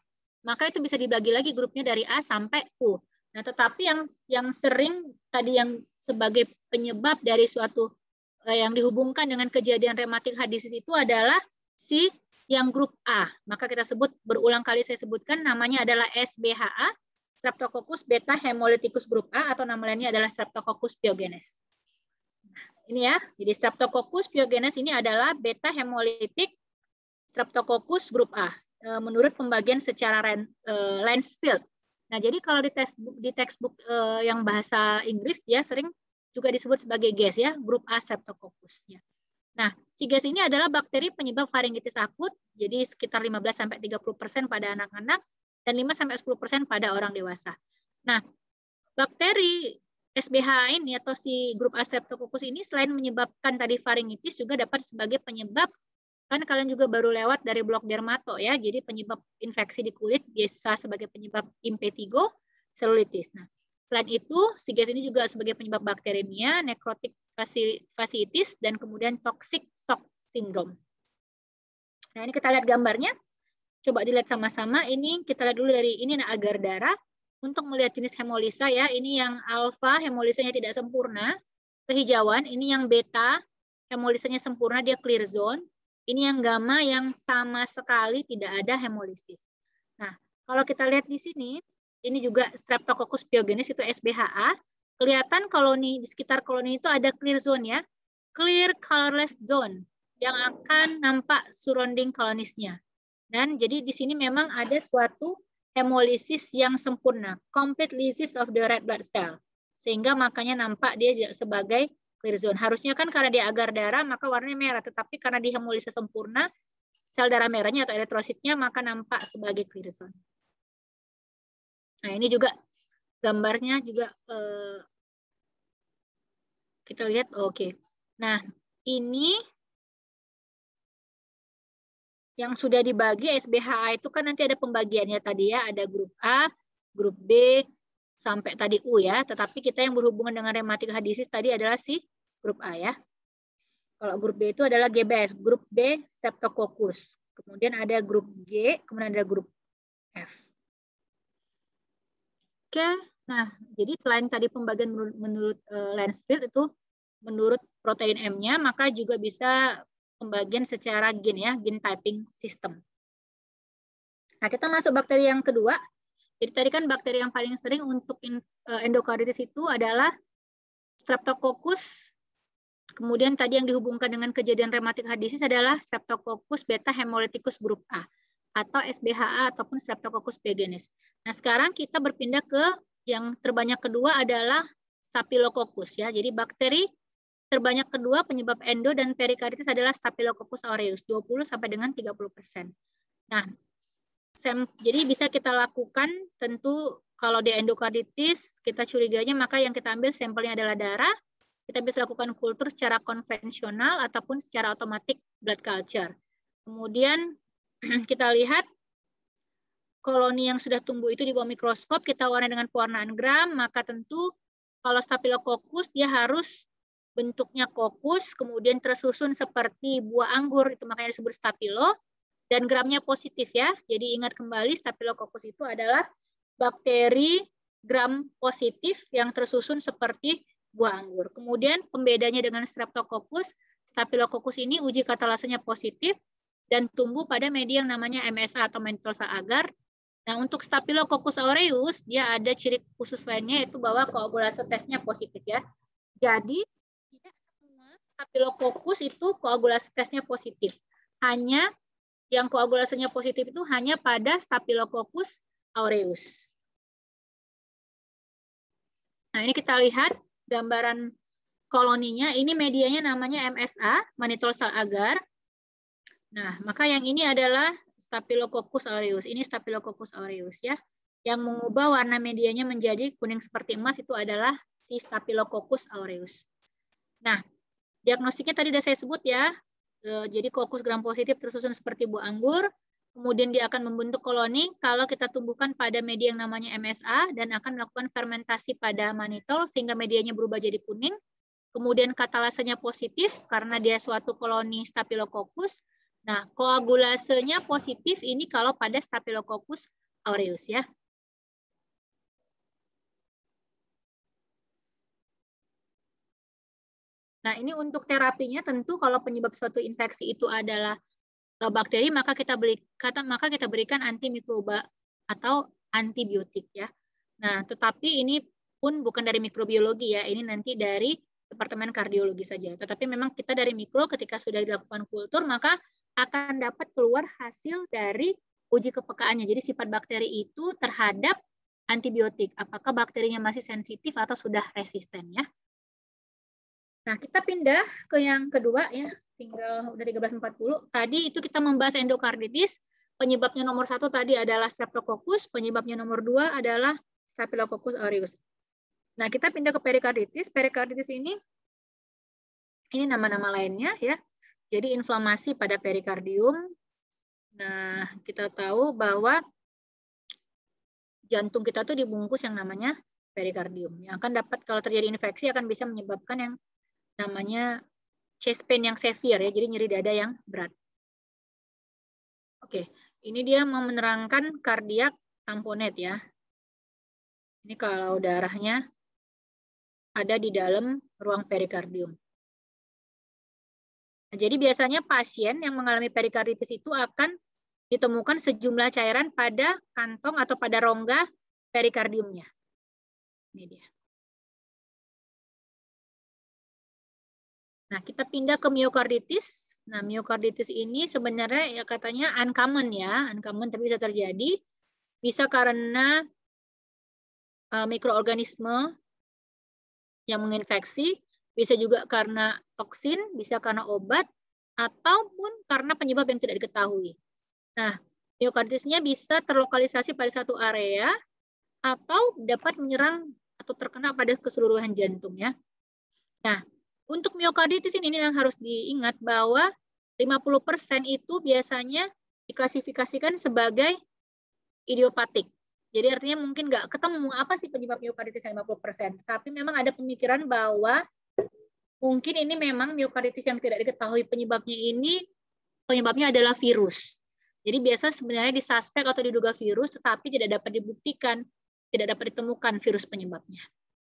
maka itu bisa dibagi lagi grupnya dari A sampai U. Nah, tetapi yang yang sering tadi yang sebagai penyebab dari suatu eh, yang dihubungkan dengan kejadian rematik heart disease itu adalah si yang grup A. Maka kita sebut, berulang kali saya sebutkan, namanya adalah S B H A, Streptococcus beta hemolyticus grup A, atau nama lainnya adalah Streptococcus pyogenes. Nah, ini ya, jadi Streptococcus pyogenes ini adalah beta hemolytic Streptococcus grup A, menurut pembagian secara Lancefield. Nah, jadi kalau di textbook, di textbook yang bahasa Inggris, dia sering juga disebut sebagai G A S ya, grup A Streptococcus. Ya. Nah, si G A S ini adalah bakteri penyebab faringitis akut, jadi sekitar lima belas sampai tiga puluh persen pada anak-anak dan lima sampai sepuluh persen pada orang dewasa. Nah, bakteri S B H A ini atau si grup A Streptococcus ini selain menyebabkan tadi faringitis juga dapat sebagai penyebab, kan kalian juga baru lewat dari blok dermato ya, jadi penyebab infeksi di kulit biasa sebagai penyebab impetigo, selulitis. Nah, selain itu, si G A S ini juga sebagai penyebab bakteremia, nekrotik fasciitis, dan kemudian toxic shock syndrome. Nah, ini kita lihat gambarnya. Coba dilihat sama-sama. Ini kita lihat dulu dari ini nah, agar darah. Untuk melihat jenis hemolisa ya, ini yang alfa hemolisanya tidak sempurna, kehijauan. Ini yang beta hemolisanya sempurna, dia clear zone. Ini yang gamma yang sama sekali tidak ada hemolisis. Nah, kalau kita lihat di sini, ini juga Streptococcus pyogenes itu S B H A. Kelihatan koloni di sekitar koloni itu ada clear zone ya, clear colorless zone yang akan nampak surrounding kolonisnya. Dan jadi di sini memang ada suatu hemolisis yang sempurna, complete lysis of the red blood cell, sehingga makanya nampak dia sebagai clear zone. Harusnya kan karena dia agar darah maka warnanya merah, tetapi karena di hemolisis sempurna, sel darah merahnya atau eritrositnya maka nampak sebagai clear zone. Nah, ini juga gambarnya juga eh, kita lihat, oke. Okay. Nah, ini yang sudah dibagi S B H A itu kan nanti ada pembagiannya tadi ya, ada grup A, grup B, sampai tadi U ya. Tetapi kita yang berhubungan dengan rheumatic heart disease tadi adalah si grup A ya. Kalau grup B itu adalah G B S, grup B Streptococcus. Kemudian ada grup G, kemudian ada grup F. Oke, nah jadi selain tadi pembagian menurut, menurut uh, Lancefield itu menurut protein M-nya, maka juga bisa pembagian secara gen ya, gen typing system. Nah, kita masuk bakteri yang kedua. Jadi tadi kan bakteri yang paling sering untuk endokarditis itu adalah Streptococcus. Kemudian tadi yang dihubungkan dengan kejadian rheumatic heart disease adalah Streptococcus beta hemolyticus grup A atau S B H A ataupun Streptococcus pyogenes. Nah, sekarang kita berpindah ke yang terbanyak kedua adalah Staphylococcus ya. Jadi bakteri terbanyak kedua penyebab endo dan perikarditis adalah Staphylococcus aureus, dua puluh sampai dengan tiga puluh persen. Nah, jadi bisa kita lakukan tentu kalau di endokarditis kita curiganya maka yang kita ambil sampelnya adalah darah. Kita bisa lakukan kultur secara konvensional ataupun secara otomatik blood culture. Kemudian kita lihat koloni yang sudah tumbuh itu di bawah mikroskop, kita warnai dengan pewarnaan gram, maka tentu kalau Staphylococcus dia harus bentuknya kokus, kemudian tersusun seperti buah anggur, itu makanya disebut staphylo, dan gramnya positif ya. Jadi ingat kembali Staphylococcus itu adalah bakteri gram positif yang tersusun seperti buah anggur. Kemudian pembedanya dengan Streptococcus, Staphylococcus ini uji katalasenya positif dan tumbuh pada media yang namanya M S A atau mantle cell agar. Nah, untuk Staphylococcus aureus dia ada ciri khusus lainnya yaitu bahwa koagulasi tesnya positif ya. Jadi tidak semua Staphylococcus itu koagulasi tesnya positif. Hanya yang koagulasinya positif itu hanya pada Staphylococcus aureus. Nah, ini kita lihat gambaran koloninya. Ini medianya namanya M S A, mantle cell agar. Nah, maka yang ini adalah Staphylococcus aureus. Ini Staphylococcus aureus ya. Yang mengubah warna medianya menjadi kuning seperti emas itu adalah si Staphylococcus aureus. Nah, diagnosiknya tadi sudah saya sebut ya. Jadi kokus gram positif tersusun seperti buah anggur. Kemudian dia akan membentuk koloni kalau kita tumbuhkan pada media yang namanya M S A dan akan melakukan fermentasi pada manitol sehingga medianya berubah jadi kuning. Kemudian katalasenya positif karena dia suatu koloni Staphylococcus. Nah, koagulasenya positif ini kalau pada Staphylococcus aureus ya. Nah, ini untuk terapinya tentu kalau penyebab suatu infeksi itu adalah bakteri, maka kita beri kata maka kita berikan antimikroba atau antibiotik ya. Nah, tetapi ini pun bukan dari mikrobiologi ya, ini nanti dari departemen kardiologi saja. Tetapi memang kita dari mikro ketika sudah dilakukan kultur maka akan dapat keluar hasil dari uji kepekaannya. Jadi sifat bakteri itu terhadap antibiotik, apakah bakterinya masih sensitif atau sudah resisten ya. Nah, kita pindah ke yang kedua ya, tinggal udah tiga belas empat puluh. Tadi itu kita membahas endokarditis, penyebabnya nomor satu tadi adalah Streptococcus, penyebabnya nomor dua adalah Staphylococcus aureus. Nah, kita pindah ke perikarditis. Perikarditis ini, ini nama-nama lainnya ya. Jadi inflamasi pada perikardium. Nah, kita tahu bahwa jantung kita tuh dibungkus yang namanya perikardium. Yang akan dapat kalau terjadi infeksi akan bisa menyebabkan yang namanya chest pain yang severe ya, jadi nyeri dada yang berat. Oke, ini dia mau menerangkan kardiak tamponet ya. Ini kalau darahnya ada di dalam ruang perikardium. Nah, jadi biasanya pasien yang mengalami perikarditis itu akan ditemukan sejumlah cairan pada kantong atau pada rongga perikardiumnya. Ini dia. Nah, kita pindah ke miokarditis. Nah, miokarditis ini sebenarnya ya katanya uncommon ya, uncommon tapi bisa terjadi. Bisa karena uh, mikroorganisme yang menginfeksi, bisa juga karena toksin, bisa karena obat, ataupun karena penyebab yang tidak diketahui. Nah, miokarditisnya bisa terlokalisasi pada satu area, atau dapat menyerang atau terkena pada keseluruhan jantung ya. Nah, untuk miokarditis ini yang harus diingat bahwa lima puluh persen itu biasanya diklasifikasikan sebagai idiopatik. Jadi artinya mungkin nggak ketemu apa sih penyebab miokarditis lima puluh persen. Tapi memang ada pemikiran bahwa mungkin ini memang miokarditis yang tidak diketahui penyebabnya ini, penyebabnya adalah virus. Jadi biasa sebenarnya disuspek atau diduga virus, tetapi tidak dapat dibuktikan, tidak dapat ditemukan virus penyebabnya.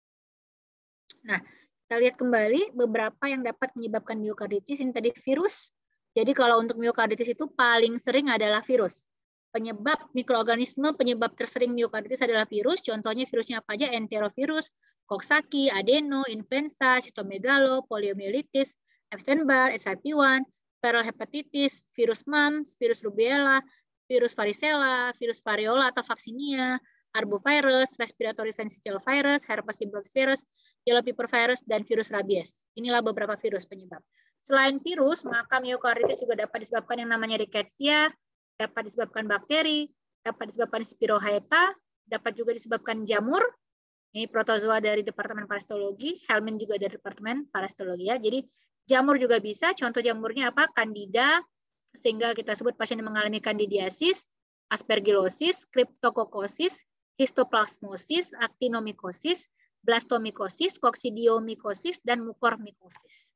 Nah, kita lihat kembali beberapa yang dapat menyebabkan miokarditis. Ini tadi virus. Jadi kalau untuk miokarditis itu paling sering adalah virus. Penyebab mikroorganisme, penyebab tersering miokarditis adalah virus. Contohnya virusnya apa aja? Enterovirus, Coxsackie, adeno, influenza, cytomegalo, poliomyelitis, Epstein-Barr, H I V one, viral hepatitis, virus mumps, virus rubella, virus varicella, virus variola atau vaccinia, arbovirus, respiratory syncytial virus, herpes simplex virus, yellow fever virus, dan virus rabies. Inilah beberapa virus penyebab. Selain virus, maka miokarditis juga dapat disebabkan yang namanya rickettsia, dapat disebabkan bakteri, dapat disebabkan spirochaeta, dapat juga disebabkan jamur. Ini protozoa dari Departemen Parasitologi, helmin juga dari Departemen Parasitologi ya. Jadi jamur juga bisa, contoh jamurnya apa? Candida, sehingga kita sebut pasien yang mengalami candidiasis, aspergillosis, cryptococcosis, histoplasmosis, actinomycosis, blastomycosis, coccidiomycosis, dan mucormycosis.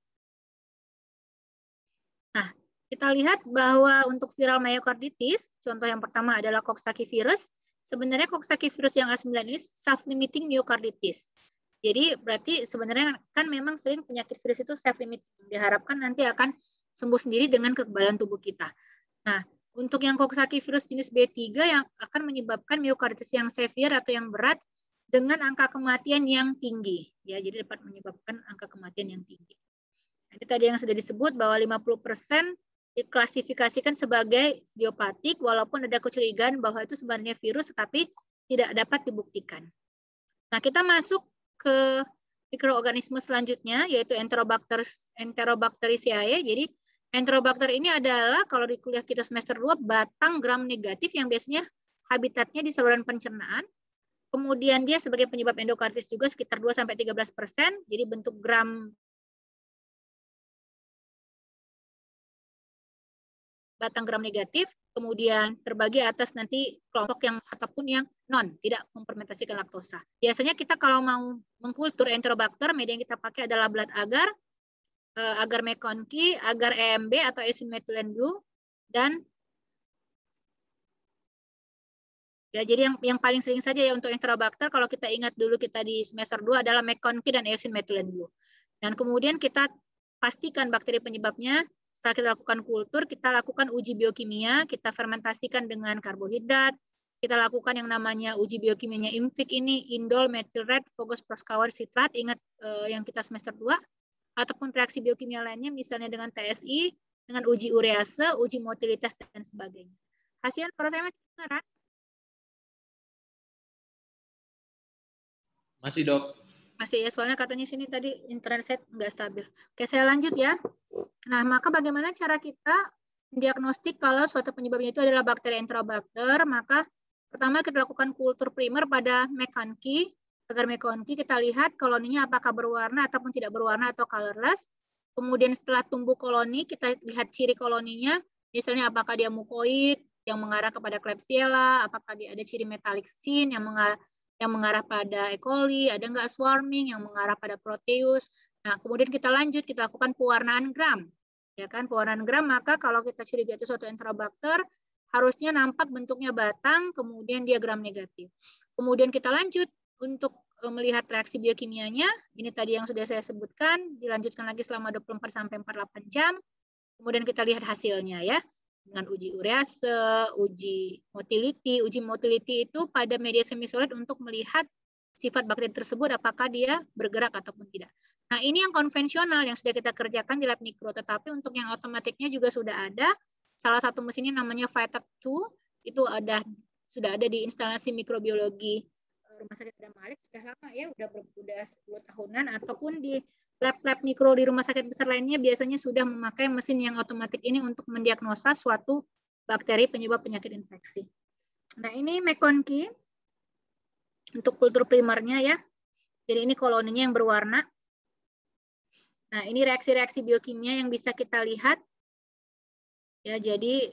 Nah, kita lihat bahwa untuk viral myocarditis, contoh yang pertama adalah Coxsackie virus. Sebenarnya Coxsackie virus yang A sembilan ini self-limiting myocarditis. Jadi berarti sebenarnya kan memang sering penyakit virus itu self-limiting. Diharapkan nanti akan sembuh sendiri dengan kekebalan tubuh kita. Nah, untuk yang Coxsackie virus jenis B tiga yang akan menyebabkan myokarditis yang severe atau yang berat dengan angka kematian yang tinggi. Ya, jadi dapat menyebabkan angka kematian yang tinggi. Jadi tadi yang sudah disebut bahwa lima puluh persen diklasifikasikan sebagai idiopatik walaupun ada kecurigaan bahwa itu sebenarnya virus tetapi tidak dapat dibuktikan. Nah, kita masuk ke mikroorganisme selanjutnya yaitu Enterobacter Enterobacteriaceae. Jadi Enterobacter ini adalah kalau di kuliah kita semester dua batang gram negatif yang biasanya habitatnya di saluran pencernaan. Kemudian dia sebagai penyebab endokarditis juga sekitar dua sampai tiga belas persen. Jadi bentuk gram batang gram negatif, kemudian terbagi atas nanti kelompok yang ataupun yang non, tidak memfermentasikan laktosa. Biasanya kita kalau mau mengkultur Enterobacter, media yang kita pakai adalah blood agar, agar McConkey, agar E M B atau ethylene methylene blue, dan Ya, jadi yang yang paling sering saja ya untuk Enterobacter, kalau kita ingat dulu kita di semester dua adalah McConkie dan eosinmethylen blue. Dan kemudian kita pastikan bakteri penyebabnya. Setelah kita lakukan kultur, kita lakukan uji biokimia, kita fermentasikan dengan karbohidrat, kita lakukan yang namanya uji biokimianya I M F I C ini, indol, methyl red, Fogos proskauer, sitrat, ingat eh, yang kita semester dua, ataupun reaksi biokimia lainnya, misalnya dengan T S I, dengan uji urease, uji motilitas, dan sebagainya. Hasil menurut saya masih benar. Masih, Dok. Masih ya, soalnya katanya sini tadi internet saya nggak stabil. Oke, saya lanjut ya. Nah, maka bagaimana cara kita diagnostik kalau suatu penyebabnya itu adalah bakteri Enterobacter? Maka pertama kita lakukan kultur primer pada McConkie. Agar McConkie kita lihat koloninya apakah berwarna ataupun tidak berwarna atau colorless. Kemudian setelah tumbuh koloni, kita lihat ciri koloninya. Misalnya apakah dia mukoid yang mengarah kepada Klebsiella, apakah dia ada ciri metallic sin yang mengarah yang mengarah pada E. coli, ada nggak swarming yang mengarah pada Proteus. Nah, kemudian kita lanjut, kita lakukan pewarnaan gram. Ya kan, pewarnaan gram, maka kalau kita curiga itu suatu Enterobacter, harusnya nampak bentuknya batang, kemudian dia gram negatif. Kemudian kita lanjut untuk melihat reaksi biokimianya, ini tadi yang sudah saya sebutkan, dilanjutkan lagi selama dua puluh empat sampai empat puluh delapan jam, kemudian kita lihat hasilnya ya. Dengan uji urease, uji motility. Uji motility itu pada media semisolid untuk melihat sifat bakteri tersebut apakah dia bergerak ataupun tidak. Nah, ini yang konvensional yang sudah kita kerjakan di lab mikro, tetapi untuk yang otomatiknya juga sudah ada. Salah satu mesinnya namanya Vitat dua, itu ada sudah ada di instalasi mikrobiologi Rumah Sakit Adam Malik, sudah lama ya, udah udah sepuluh tahunan, ataupun di lab-lab mikro di rumah sakit besar lainnya biasanya sudah memakai mesin yang otomatis ini untuk mendiagnosa suatu bakteri penyebab penyakit infeksi. Nah, ini McConkie untuk kultur primernya ya. Jadi ini koloninya yang berwarna. Nah, ini reaksi-reaksi biokimia yang bisa kita lihat. Ya, jadi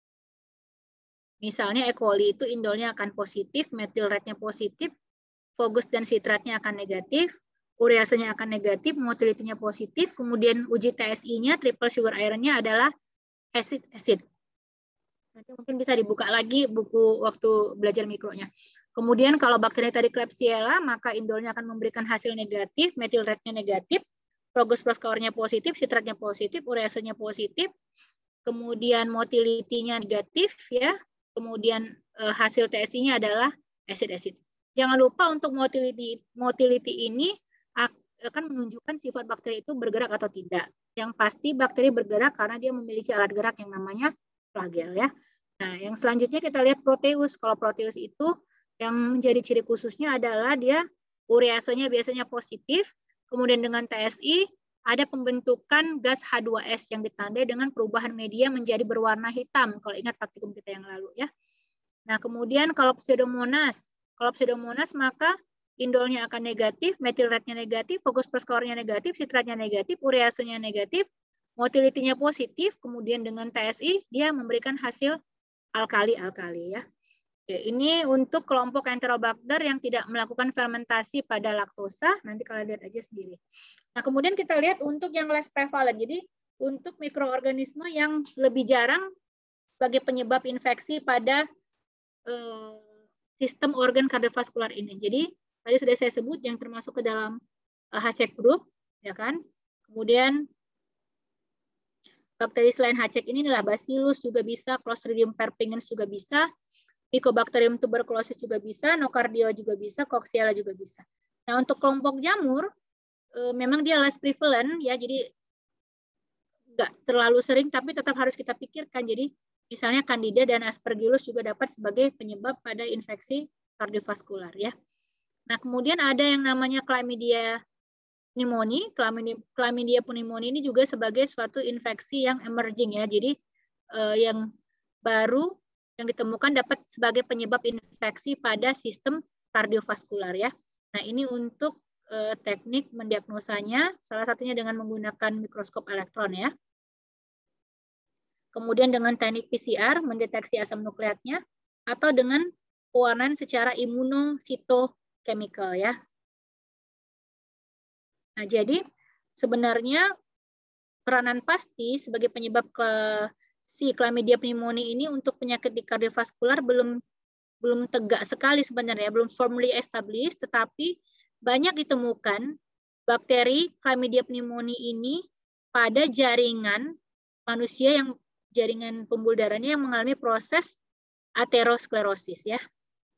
misalnya E. coli itu indolnya akan positif, methyl rednya positif, Fogos dan sitratnya akan negatif, ureasenya akan negatif, motility-nya positif, kemudian uji T S I-nya, triple sugar iron-nya adalah acid-acid. Nanti mungkin bisa dibuka lagi buku waktu belajar mikronya. Kemudian kalau bakteri tadi Klebsiella, maka indolnya akan memberikan hasil negatif, methyl red-nya negatif, Fogos proskauer-nya positif, sitratnya positif, ureasenya positif, kemudian motility-nya negatif, ya. Kemudian eh, hasil T S I-nya adalah acid-acid. Jangan lupa untuk motility, motility ini akan menunjukkan sifat bakteri itu bergerak atau tidak. Yang pasti bakteri bergerak karena dia memiliki alat gerak yang namanya flagel ya. Nah, yang selanjutnya kita lihat Proteus. Kalau Proteus itu yang menjadi ciri khususnya adalah dia ureasenya biasanya positif, kemudian dengan T S I ada pembentukan gas H dua S yang ditandai dengan perubahan media menjadi berwarna hitam. Kalau ingat praktikum kita yang lalu ya. Nah, kemudian kalau Pseudomonas, kalau Pseudomonas maka indolnya akan negatif, methyl rednya negatif, Fogos proskauernya negatif, sitratnya negatif, ureasenya negatif, motility-nya positif, kemudian dengan T S I dia memberikan hasil alkali-alkali ya. Oke, ini untuk kelompok Enterobacter yang tidak melakukan fermentasi pada laktosa, nanti kalian lihat aja sendiri. Nah, kemudian kita lihat untuk yang less prevalent. Jadi untuk mikroorganisme yang lebih jarang sebagai penyebab infeksi pada eh, sistem organ kardiovaskular ini. Jadi tadi sudah saya sebut yang termasuk ke dalam uh, H C group, ya kan? Kemudian bakteri selain H C ini adalah Bacillus juga bisa, Clostridium perfringens juga bisa, Mycobacterium tuberculosis juga bisa, Nocardia juga bisa, Coxiella juga bisa. Nah, untuk kelompok jamur uh, memang dia less prevalent ya, jadi nggak terlalu sering, tapi tetap harus kita pikirkan. Jadi misalnya Candida dan Aspergillus juga dapat sebagai penyebab pada infeksi kardiovaskular ya. Nah, kemudian ada yang namanya Chlamydia pneumoniae. Chlamydia pneumoniae ini juga sebagai suatu infeksi yang emerging ya. Jadi eh, yang baru yang ditemukan dapat sebagai penyebab infeksi pada sistem kardiovaskular ya. Nah, ini untuk eh, teknik mendiagnosanya, salah satunya dengan menggunakan mikroskop elektron ya. Kemudian dengan teknik P C R mendeteksi asam nukleatnya, atau dengan pewarnaan secara imunositochemical ya. Nah, jadi sebenarnya peranan pasti sebagai penyebab ke si Chlamydia pneumoniae ini untuk penyakit di kardiovaskular belum belum tegak sekali sebenarnya, belum firmly established, tetapi banyak ditemukan bakteri Chlamydia pneumoniae ini pada jaringan manusia yang jaringan pembuluh darahnya yang mengalami proses aterosklerosis ya.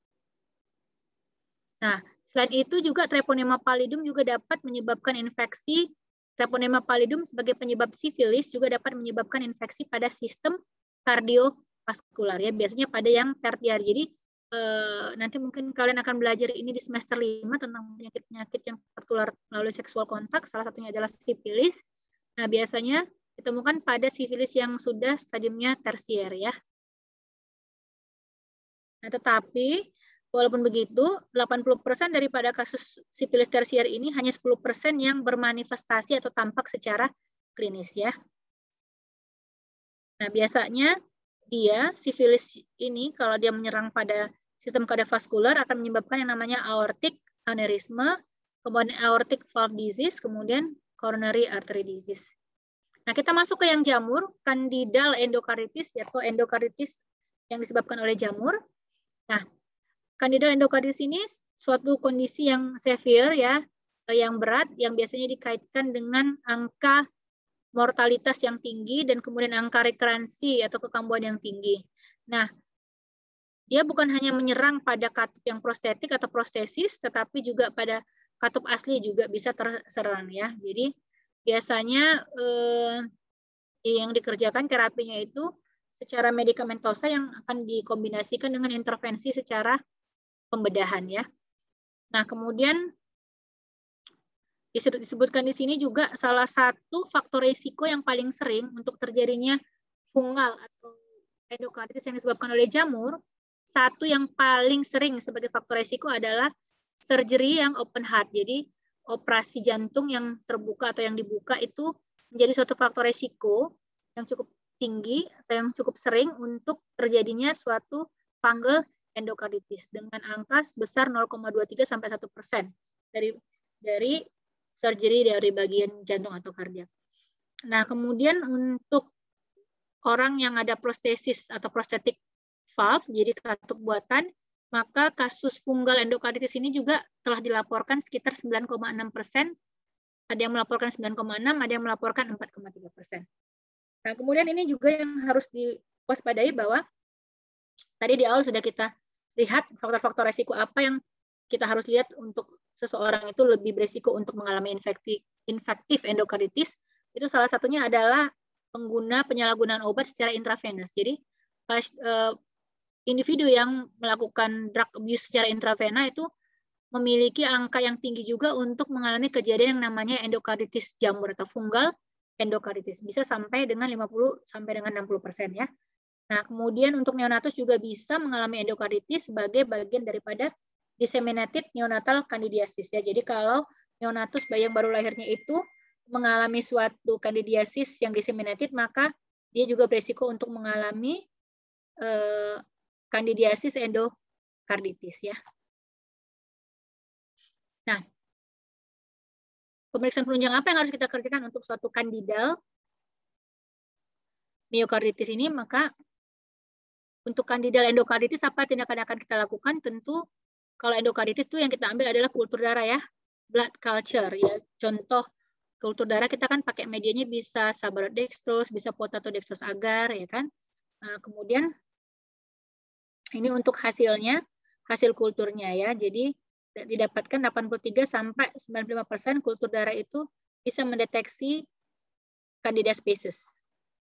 Nah, selain itu juga Treponema pallidum juga dapat menyebabkan infeksi. Treponema pallidum sebagai penyebab sifilis juga dapat menyebabkan infeksi pada sistem kardiovaskular ya, biasanya pada yang tertiar. Jadi eh, nanti mungkin kalian akan belajar ini di semester lima tentang penyakit-penyakit yang tertular melalui seksual kontak, salah satunya adalah sifilis. Nah, biasanya ditemukan pada sifilis yang sudah stadiumnya tersier ya. Nah, tetapi walaupun begitu, delapan puluh persen daripada kasus sifilis tersier ini hanya sepuluh persen yang bermanifestasi atau tampak secara klinis ya. Nah, biasanya dia sifilis ini kalau dia menyerang pada sistem kardiovaskular akan menyebabkan yang namanya aortic aneurysma, kemudian aortic valve disease, kemudian coronary artery disease. Nah, kita masuk ke yang jamur, candidal endokarditis atau endokarditis yang disebabkan oleh jamur. Nah, candidal endokarditis ini suatu kondisi yang severe ya, yang berat, yang biasanya dikaitkan dengan angka mortalitas yang tinggi dan kemudian angka rekrensi atau kekambuhan yang tinggi. Nah, dia bukan hanya menyerang pada katup yang prostetik atau prostesis, tetapi juga pada katup asli juga bisa terserang ya. Jadi biasanya eh, yang dikerjakan terapinya itu secara medikamentosa yang akan dikombinasikan dengan intervensi secara pembedahan ya. Nah, kemudian disebutkan di sini juga salah satu faktor risiko yang paling sering untuk terjadinya fungal atau endokarditis yang disebabkan oleh jamur, satu yang paling sering sebagai faktor risiko adalah surgery yang open heart. Jadi operasi jantung yang terbuka atau yang dibuka itu menjadi suatu faktor risiko yang cukup tinggi atau yang cukup sering untuk terjadinya suatu fungal endokarditis dengan angka sebesar nol koma dua tiga sampai satu persen dari dari surgery dari bagian jantung atau kardiak. Nah, kemudian untuk orang yang ada prostesis atau prosthetic valve, jadi katup buatan, maka kasus fungal endokarditis ini juga telah dilaporkan sekitar sembilan koma enam persen. Ada yang melaporkan sembilan koma enam, ada yang melaporkan empat koma tiga persen. Nah, kemudian ini juga yang harus diwaspadai bahwa tadi di awal sudah kita lihat faktor-faktor resiko apa yang kita harus lihat untuk seseorang itu lebih beresiko untuk mengalami infektif, infektif endokarditis. Itu salah satunya adalah pengguna penyalahgunaan obat secara intravenous. Jadi pas, eh, individu yang melakukan drug abuse secara intravena itu memiliki angka yang tinggi juga untuk mengalami kejadian yang namanya endokarditis jamur atau fungal endokarditis. Bisa sampai dengan lima puluh sampai dengan enam puluh persen ya. Nah, kemudian untuk neonatus juga bisa mengalami endokarditis sebagai bagian daripada disseminated neonatal candidiasis ya. Jadi kalau neonatus bayi yang baru lahirnya itu mengalami suatu candidiasis yang disseminated, maka dia juga beresiko untuk mengalami eh, candidiasis endokarditis ya. Nah, pemeriksaan penunjang apa yang harus kita kerjakan untuk suatu kandidal miokarditis ini? Maka untuk kandidal endokarditis apa tindakan yang akan kita lakukan? Tentu kalau endokarditis itu yang kita ambil adalah kultur darah ya, blood culture ya. Contoh kultur darah kita kan pakai medianya bisa sabar dextrose, bisa potato dextrose agar ya kan. Nah, kemudian ini untuk hasilnya, hasil kulturnya ya. Jadi didapatkan delapan puluh tiga sampai sembilan puluh lima persen kultur darah itu bisa mendeteksi Candida species.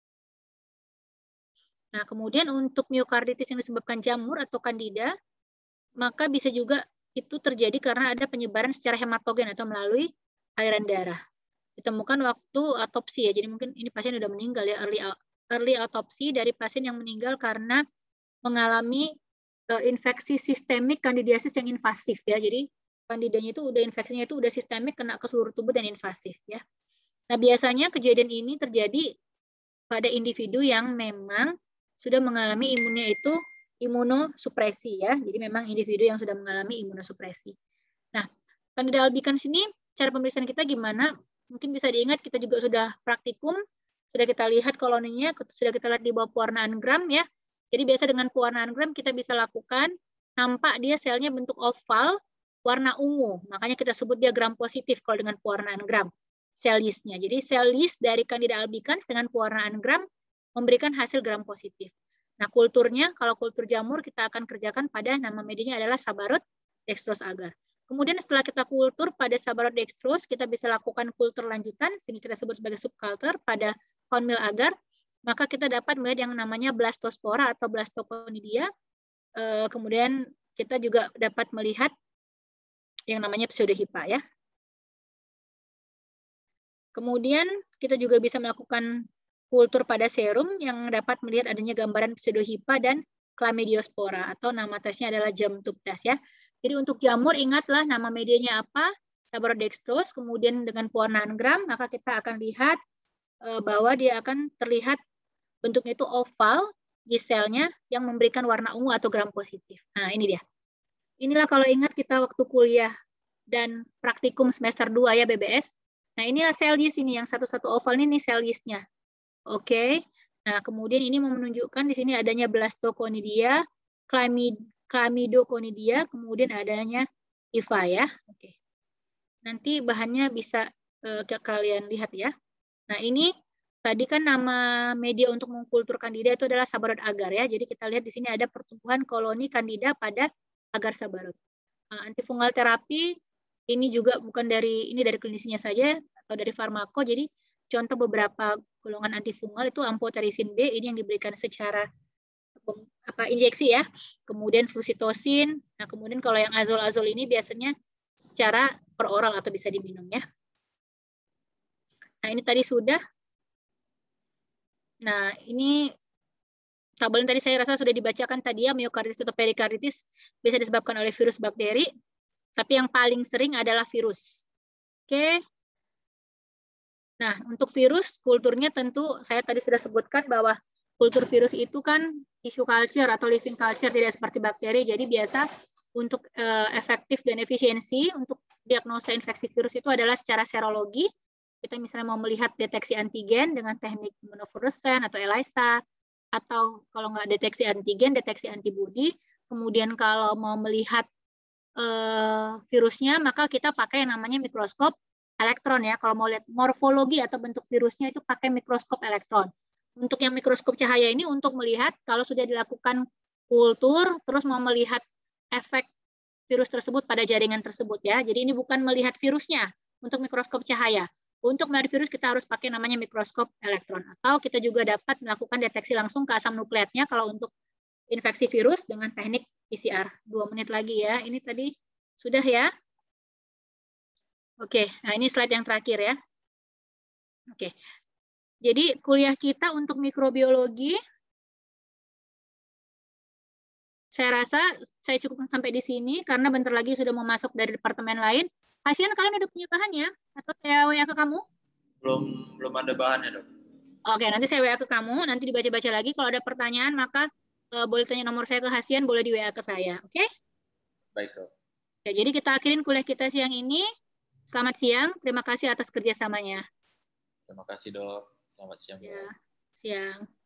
Nah, kemudian untuk miokarditis yang disebabkan jamur atau Candida, maka bisa juga itu terjadi karena ada penyebaran secara hematogen atau melalui aliran darah. Ditemukan waktu autopsi ya, jadi mungkin ini pasien sudah meninggal ya, early, early autopsi dari pasien yang meninggal karena mengalami uh, infeksi sistemik kandidiasis yang invasif ya. Jadi kandidanya itu udah infeksinya itu udah sistemik, kena ke seluruh tubuh dan invasif ya. Nah, biasanya kejadian ini terjadi pada individu yang memang sudah mengalami imunnya itu imunosupresi ya. Jadi memang individu yang sudah mengalami imunosupresi. Nah, Candida albicans ini cara pemeriksaan kita gimana? Mungkin bisa diingat kita juga sudah praktikum, sudah kita lihat koloninya, sudah kita lihat di bawah pewarnaan gram ya. Jadi biasa dengan pewarnaan gram kita bisa lakukan nampak dia selnya bentuk oval, warna ungu. Makanya kita sebut dia gram positif kalau dengan pewarnaan gram. Sel yeast-nya. Jadi sel yeast dari Candida albicans dengan pewarnaan gram memberikan hasil gram positif. Nah, kulturnya, kalau kultur jamur kita akan kerjakan pada nama medianya adalah Sabarot dextrose agar. Kemudian setelah kita kultur pada Sabarot dextrose, kita bisa lakukan kultur lanjutan, sehingga kita sebut sebagai subculture pada corn meal agar, maka kita dapat melihat yang namanya blastospora atau blastoconidia. Kemudian kita juga dapat melihat yang namanya pseudohypa ya. Kemudian kita juga bisa melakukan kultur pada serum yang dapat melihat adanya gambaran pseudohypa dan chlamydiospora atau nama tesnya adalah germ tube test ya. Jadi untuk jamur ingatlah nama medianya apa, Sabarot dextrose, kemudian dengan pewarnaan gram maka kita akan lihat bahwa dia akan terlihat bentuknya itu oval di selnya yang memberikan warna ungu atau gram positif. Nah, ini dia. Inilah kalau ingat kita waktu kuliah dan praktikum semester dua ya B B S. Nah, inilah sel yeast ini yang satu-satu oval ini, ini sel yeast-nya. Oke. Okay. Nah, kemudian ini mau menunjukkan di sini adanya blastoconidia, chlamydoconidia, kemudian adanya hypha ya. Oke. Okay. Nanti bahannya bisa uh, kalian lihat ya. Nah, ini tadi kan nama media untuk mengkultur Candida itu adalah Sabarot agar ya. Jadi kita lihat di sini ada pertumbuhan koloni Candida pada agar Sabarot. Uh, antifungal terapi ini juga bukan dari ini dari klinisinya saja atau dari farmako. Jadi contoh beberapa golongan antifungal itu amphotericin B ini yang diberikan secara apa injeksi ya. Kemudian flusitosin. Nah, kemudian kalau yang azol-azol ini biasanya secara per oral atau bisa diminum ya. Nah, ini tadi sudah. Nah, ini tabel yang tadi saya rasa sudah dibacakan tadi ya, myokarditis atau perikarditis bisa disebabkan oleh virus bakteri. Tapi yang paling sering adalah virus. Oke. Nah, untuk virus, kulturnya tentu saya tadi sudah sebutkan bahwa kultur virus itu kan tissue culture atau living culture, tidak seperti bakteri. Jadi biasa untuk uh, efektif dan efisiensi untuk diagnosa infeksi virus itu adalah secara serologi. Kita misalnya mau melihat deteksi antigen dengan teknik immunofluorescence atau ELISA, atau kalau nggak deteksi antigen, deteksi antibodi. Kemudian kalau mau melihat Uh, virusnya, maka kita pakai yang namanya mikroskop elektron ya. Kalau mau lihat morfologi atau bentuk virusnya itu pakai mikroskop elektron. Untuk yang mikroskop cahaya ini untuk melihat kalau sudah dilakukan kultur, terus mau melihat efek virus tersebut pada jaringan tersebut ya. Jadi ini bukan melihat virusnya untuk mikroskop cahaya. Untuk melihat virus kita harus pakai namanya mikroskop elektron. Atau kita juga dapat melakukan deteksi langsung ke asam nukleatnya kalau untuk infeksi virus dengan teknik P C R. Dua menit lagi ya. Ini tadi sudah ya. Oke, nah ini slide yang terakhir ya. Oke, jadi kuliah kita untuk mikrobiologi, saya rasa saya cukupkan sampai di sini karena bentar lagi sudah mau masuk dari departemen lain. Hasian, kalian udah punya bahannya? Atau saya W A ke kamu? Belum belum ada bahannya, Dok. Oke, nanti saya W A ke kamu, nanti dibaca-baca lagi. Kalau ada pertanyaan, maka uh, boleh tanya nomor saya ke Hasian, boleh di W A ke saya. Oke? Baik, Dok. Oke, jadi kita akhirin kuliah kita siang ini. Selamat siang, terima kasih atas kerjasamanya. Terima kasih, Dok. Selamat siang, Dok. Ya, siang.